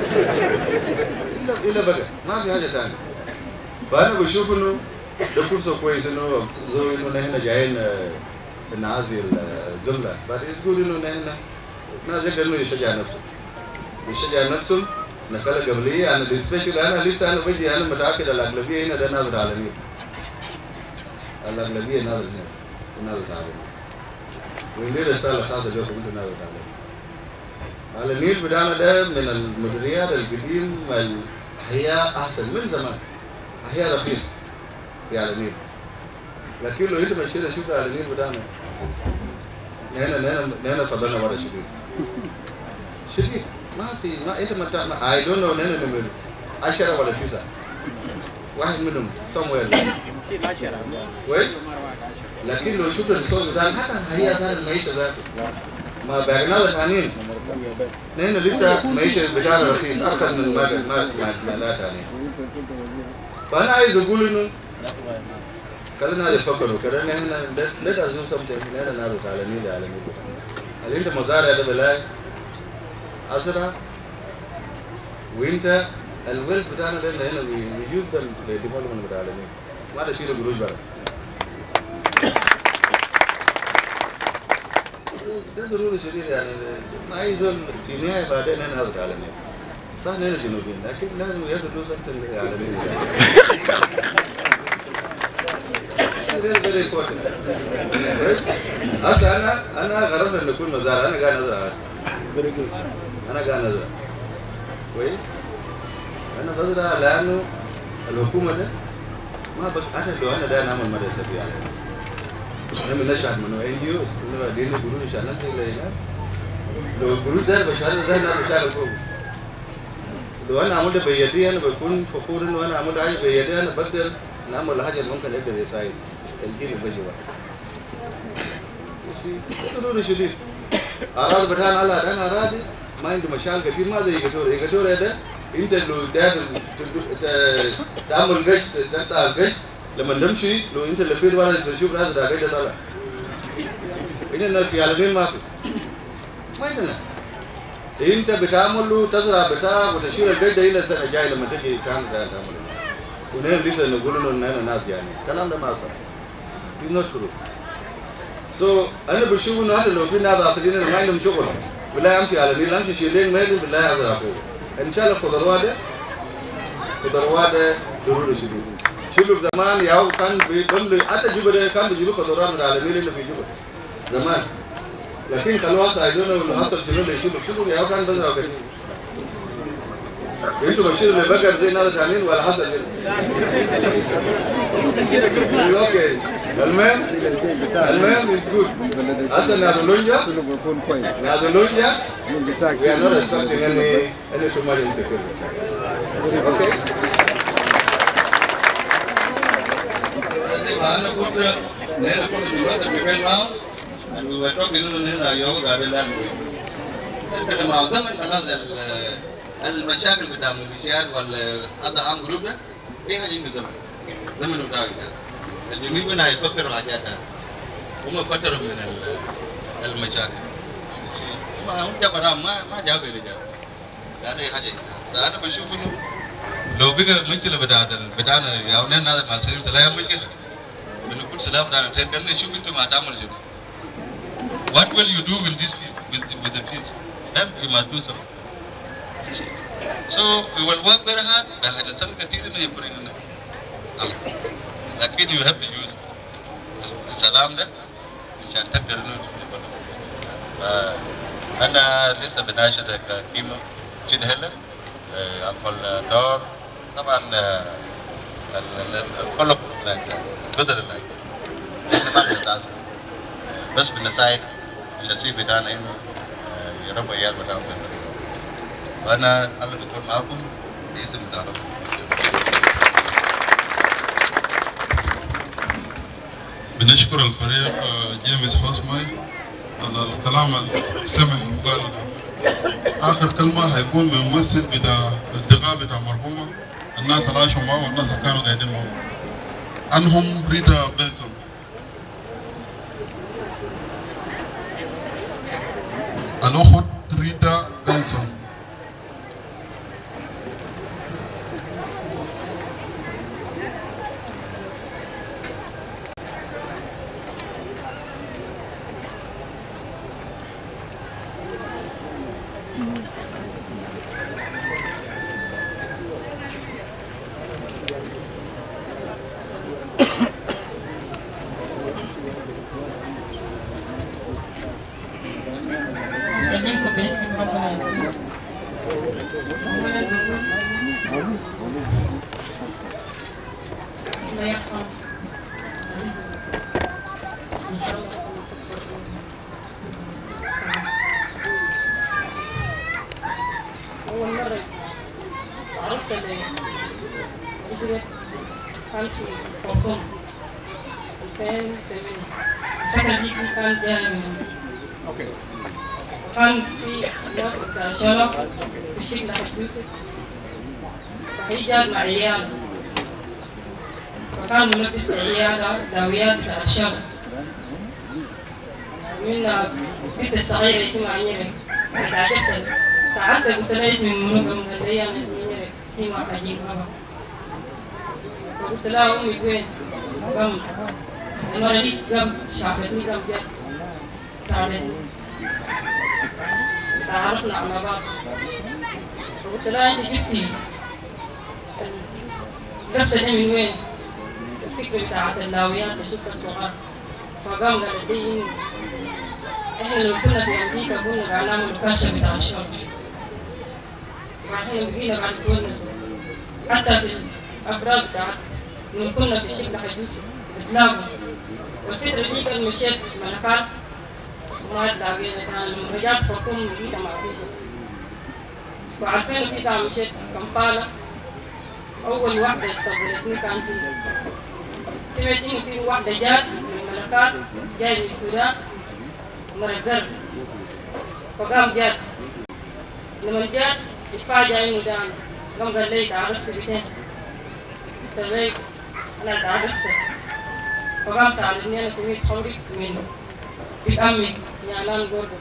إلا إلا بقر ما في حاجة ثانية فأنا بشوف إنه ده فرصة كويس إنه زو إنه نحن جايين نعزي الزملة بعد يقول إنه نحن ناس يقدر إنه يشجع نفسه يشجع نفسه نقلة قبلية أنا السبيشال أنا لسه أنا بجي أنا متأكد الأغلبية هنا ده نازل على النيل الأغلبية نازل هنا نازل على النيل والنيل رسالة خاصة لكم أنتم نازل على النيل على النيل بدأنا ده من المدنيات القديم الأحياء أحسن من زمان أحياء رخيص في على النيل لكن لو أنت مشيت شوف على النيل بدأنا هنا هنا هنا فضلنا ورا شديد شديد ما في ما انت ما تعرف اي دونت نو نحن نمر عشرة ولا تسعة واحد منهم somewhere كويس لكن لو شفت الصوت بتاعنا حتى هي صار المعيشة ذاته ما بعنا ثانيين نحن لسه معيشة بتاعنا رخيص أرخص من ما ما ما لا ثاني فأنا عايز أقول إنه خلينا نفكروا كده نحن let us do something نحن نعرف على النيل على النيل اللي أنت مزارع ده بلاي أسرع وأنت الويلث بتاعنا ده اللي هنا we use them للديفلوبمنت بتاع النيل ما ده شيء قروش بقى ده ضروري شديد يعني ما يزول في النهاية بعدين هنا هذا على النيل صح هنا جنوبيين لكن لازم يدرسوا something على النيل هذا very important كويس هسه أنا أنا غرضنا إن نكون مزارع أنا قاعد أزرع هسه أنا قاعد أزرع كويس أنا بزرع لأنه الحكومة ده ما بس عشان لو أنا ده نعمل مدرسة فيها نعمل نشأت منه إن جي أوس إنه دينا قروش عشان نسوي لينا لو قروش ده بشهادة زي أنا بشهادة فوق لو أنا عملت بيدي أنا بكون فخور إنه أنا عملت حاجة بيدي أنا بقدر نعمل الحاجة اللي ممكن يقدر يساعد الجيل اللي بيجي ورا يسي ضروري شديد أراضي بتاعنا على أنا أراضي ما عنده مشاكل كثير ما زي إيكاتوريا إيكاتوريا ده انت لو داخل تعمل قش تقطع القش لما نمشي لو انت اللي في واحد تشوف ناس ده قش طالع هنا الناس في عالمين ما في ما عندنا انت بتعمل له تزرع بتاع وتشيل القش ده الى السنه الجايه لما تجي كان ده تعمل ونحن لسه نقول انه احنا ناس يعني الكلام ده ما صح it's not true so انا بشوف انه حتى لو في ناس عاطلين ما عندهم شغل بالله امشي على النيل امشي شيلين ما يدري بالله ازرع فوق ان شاء الله خضروات خضروات ضروري شديد شلوك زمان ياو كان بيضل حتى جوبا كان بيجيبوا خضروات من العالمين اللي في جوبا زمان لكن خلوها سايدونا واللي حصل شنو اللي شلوك شلوك ياو كان بزرع كده انتوا ماشيين لبقر زي ناس ثانيين ولا حصل كده اوكي المهم المهم is good هسه نازلونجا نازلونجا we are not expecting any any too much insecurity okay أنا كنت نحن كنا دلوقتي بنتكلم معه and we were talking إنه نحن يوم قاعدين نعمل نتكلم معه زمن خلاص المشاكل بتاع الميليشيات ولا هذا عام جروب ده دي حاجة عند زمن زمن بتاعنا الجنوبيين هيفكروا حاجات هم فتروا من المشاكل ما هم جابوا ما ما جابوا اللي جابوا هذه حاجة فأنا بشوف إنه لو بقى مشكلة بتاعت بتاعنا أو نحن هذا مع سرير سلام مشكلة بنقول سلام بتاعنا تكلم نشوف أنتم ما تعملوا شنو what will you do in this peace with the, with the peace then you must do something so we will work very hard but the some كتير إنه يبغى إنه لكن you have to use السلام ده عشان تقدر إنه تبغى أنا لسه بناشد كيمو شد هلا أقول دور طبعا الكولو بدل اللايك إحنا ما بنتعصب بس بنساعد النصيب بتاعنا إنه يربى عيال بتاعهم بطريقة كويسة وأنا الله بكون معكم باسم بتاعكم
بنشكر الفريق جيمس حسماي على الكلام السمح المقال آخر كلمة هيكون من ممثل بتاع أصدقاء بتاع مرحومة الناس اللي عاشوا معه والناس اللي كانوا قاعدين معه عنهم ريتا بنسون الأخت ريتا بنسون
كان في خرطوم ألفين وثمانية الفترة دي كان جاي من اوكي كان في ناس بتاع شلق في شيخ ناحية يوسف فهي جات مع عيال فكان ملبس عيالها داويات بتاع الشلق من البنت الصغيرة اسمها نيرك تعجبت ساعتها قلت لها اسمي منو قام قال لي أنا اسمي نيرك في ما حاجين بابا قلت لها أمي وين؟ قام المرة دي قام شافتني قام جت ساعدتني تعرفنا على بعض قلت لها أنت جبتي اللبسة دي من وين؟ الفكرة بتاعت اللاويات بشوفها الصغار فقام قال لي إحنا لو كنا في أمريكا كنا قاعدين نعمل الكاشة بتاع الشرق وإحنا بقينا قاعد نتونس حتى في الأفراد بتاعت لما كنا في شكل حدوث بنتلاقوا والفترة دي كان مشيت ملكات وما تلاقينا كان لما رجعت خرطوم لقيتها ما فيش في ألفين وتسعة مشيت كمبالا أول واحدة استقبلتني كانت سمعت إنه في واحدة جات من ملكات جاية من السودان مرة قرب فقام جات لما جات اتفاجأ إنه دام
قام قال لي تعرست بيتين تبي أنا تعرست فقام ساعدني أنا سميت خوري من بيت أمي نيالان قرب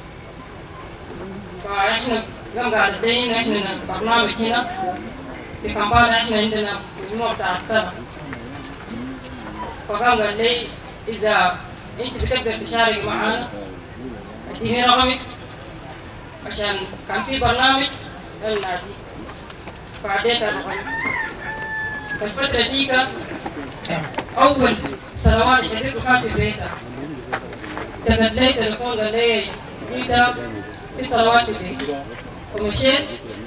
فإحنا قام قاعد دين إحنا برنامج هنا في كمبالا إحنا عندنا مجموعة بتاع السنة فقام قال لي إذا أنت بتقدر تشارك معنا اديني رقمك عشان كان في برنامج النادي فعديت الرقم في الفترة ديك أول سنوات حديث كان في بيتها دخلت لي تليفون قال لي ريتا في صلوات في البيت ومشيت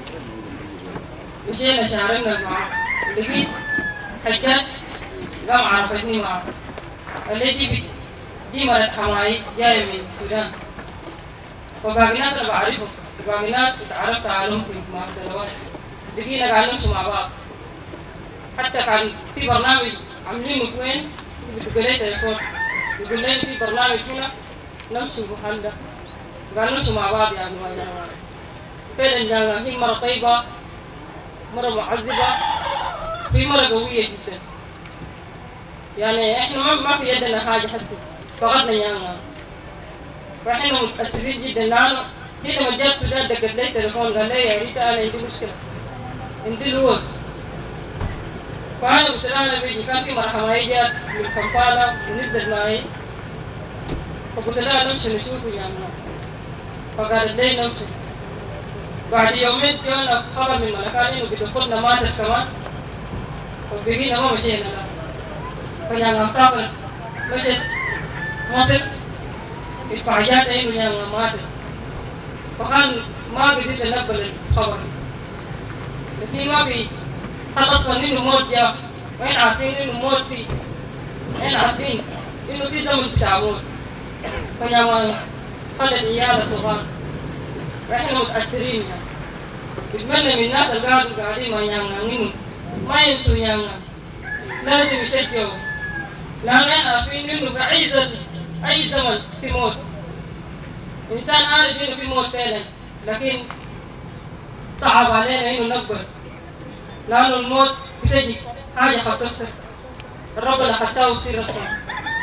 مشينا شاركنا معه لقيت حجات قام عرفتني معه قال لي دي دي مرة حماي جاية من السودان وباقي ناس أنا بعرفهم وباقي ناس اتعرفت عليهم في مع السنوات بقينا قاعد نمشي مع بعض حتى كان في برنامج عاملينه في وين بيقول لي تليفون يقول لي في برنامج هنا نمشي المحل ده قاعد نمشي مع بعض يعني ما ينام فعلا هي مرة طيبة مرة معذبة هي مرة قوية جدا يعني احنا ما في يدنا حاجة حسي فقدنا نيانغا فاحنا متأثرين جدا لأنه هنا لما جاء السودان دقت لي تليفون قال لي يا ريتا أنا عندي مشكلة عندي لوز فأنا قلت لها أنا بيجي كان في مرحبا هي جات من كمبالا ونزلت معي فقلت لها نمشي نشوفه يعني فقالت لي نمشي بعد يومين جانا خبر من ملكاني إنه بدخلنا ماتت كمان وبقينا ما مشينا لا فنيانغا سافر مشت مصر اتفاجأت إنه نيانغا ماتت فكان ما قدرت أنقل الخبر لكن ما في خلصنا إنه موت جاء وين عارفين إنه موت فيه وين عارفين إنه في زمن بتاع موت فنيانغا خلت عيالها صغار وإحنا متأثرين يعني بتمنى من الناس اللي قاعدين قاعدين مع نيانغا ما ينسوا نيانغا لازم يشجعوا لأن احنا عارفين إنه في أي زمن أي زمن في موت إنسان عارف إنه في موت فعلا لكن صعب علينا إنه نقبل لأنه الموت بتجي حاجة خطوسة ربنا حتاه وسيرتها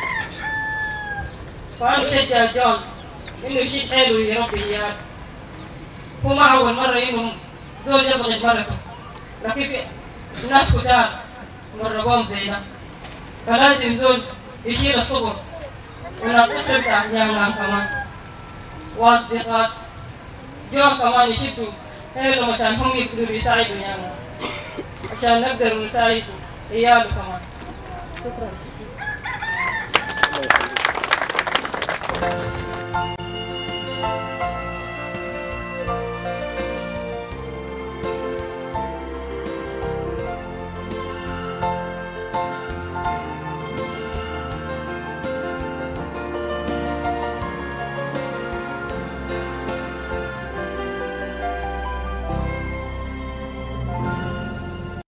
فأنا بشجع جون إنه يشيل حيله ويربي إياه هو ما أول مرة إنه زول يبغي مرته لكن في ناس كتار مرقوهم زينا فلازم زول يشيل الصبر ونقصر بتاع نيانغا كمان واصدقاء جون كمان يشدوا حيلهم عشان هم يقدروا يساعدوا نيانغا عشان نقدر نساعدوا عياله كمان شكرا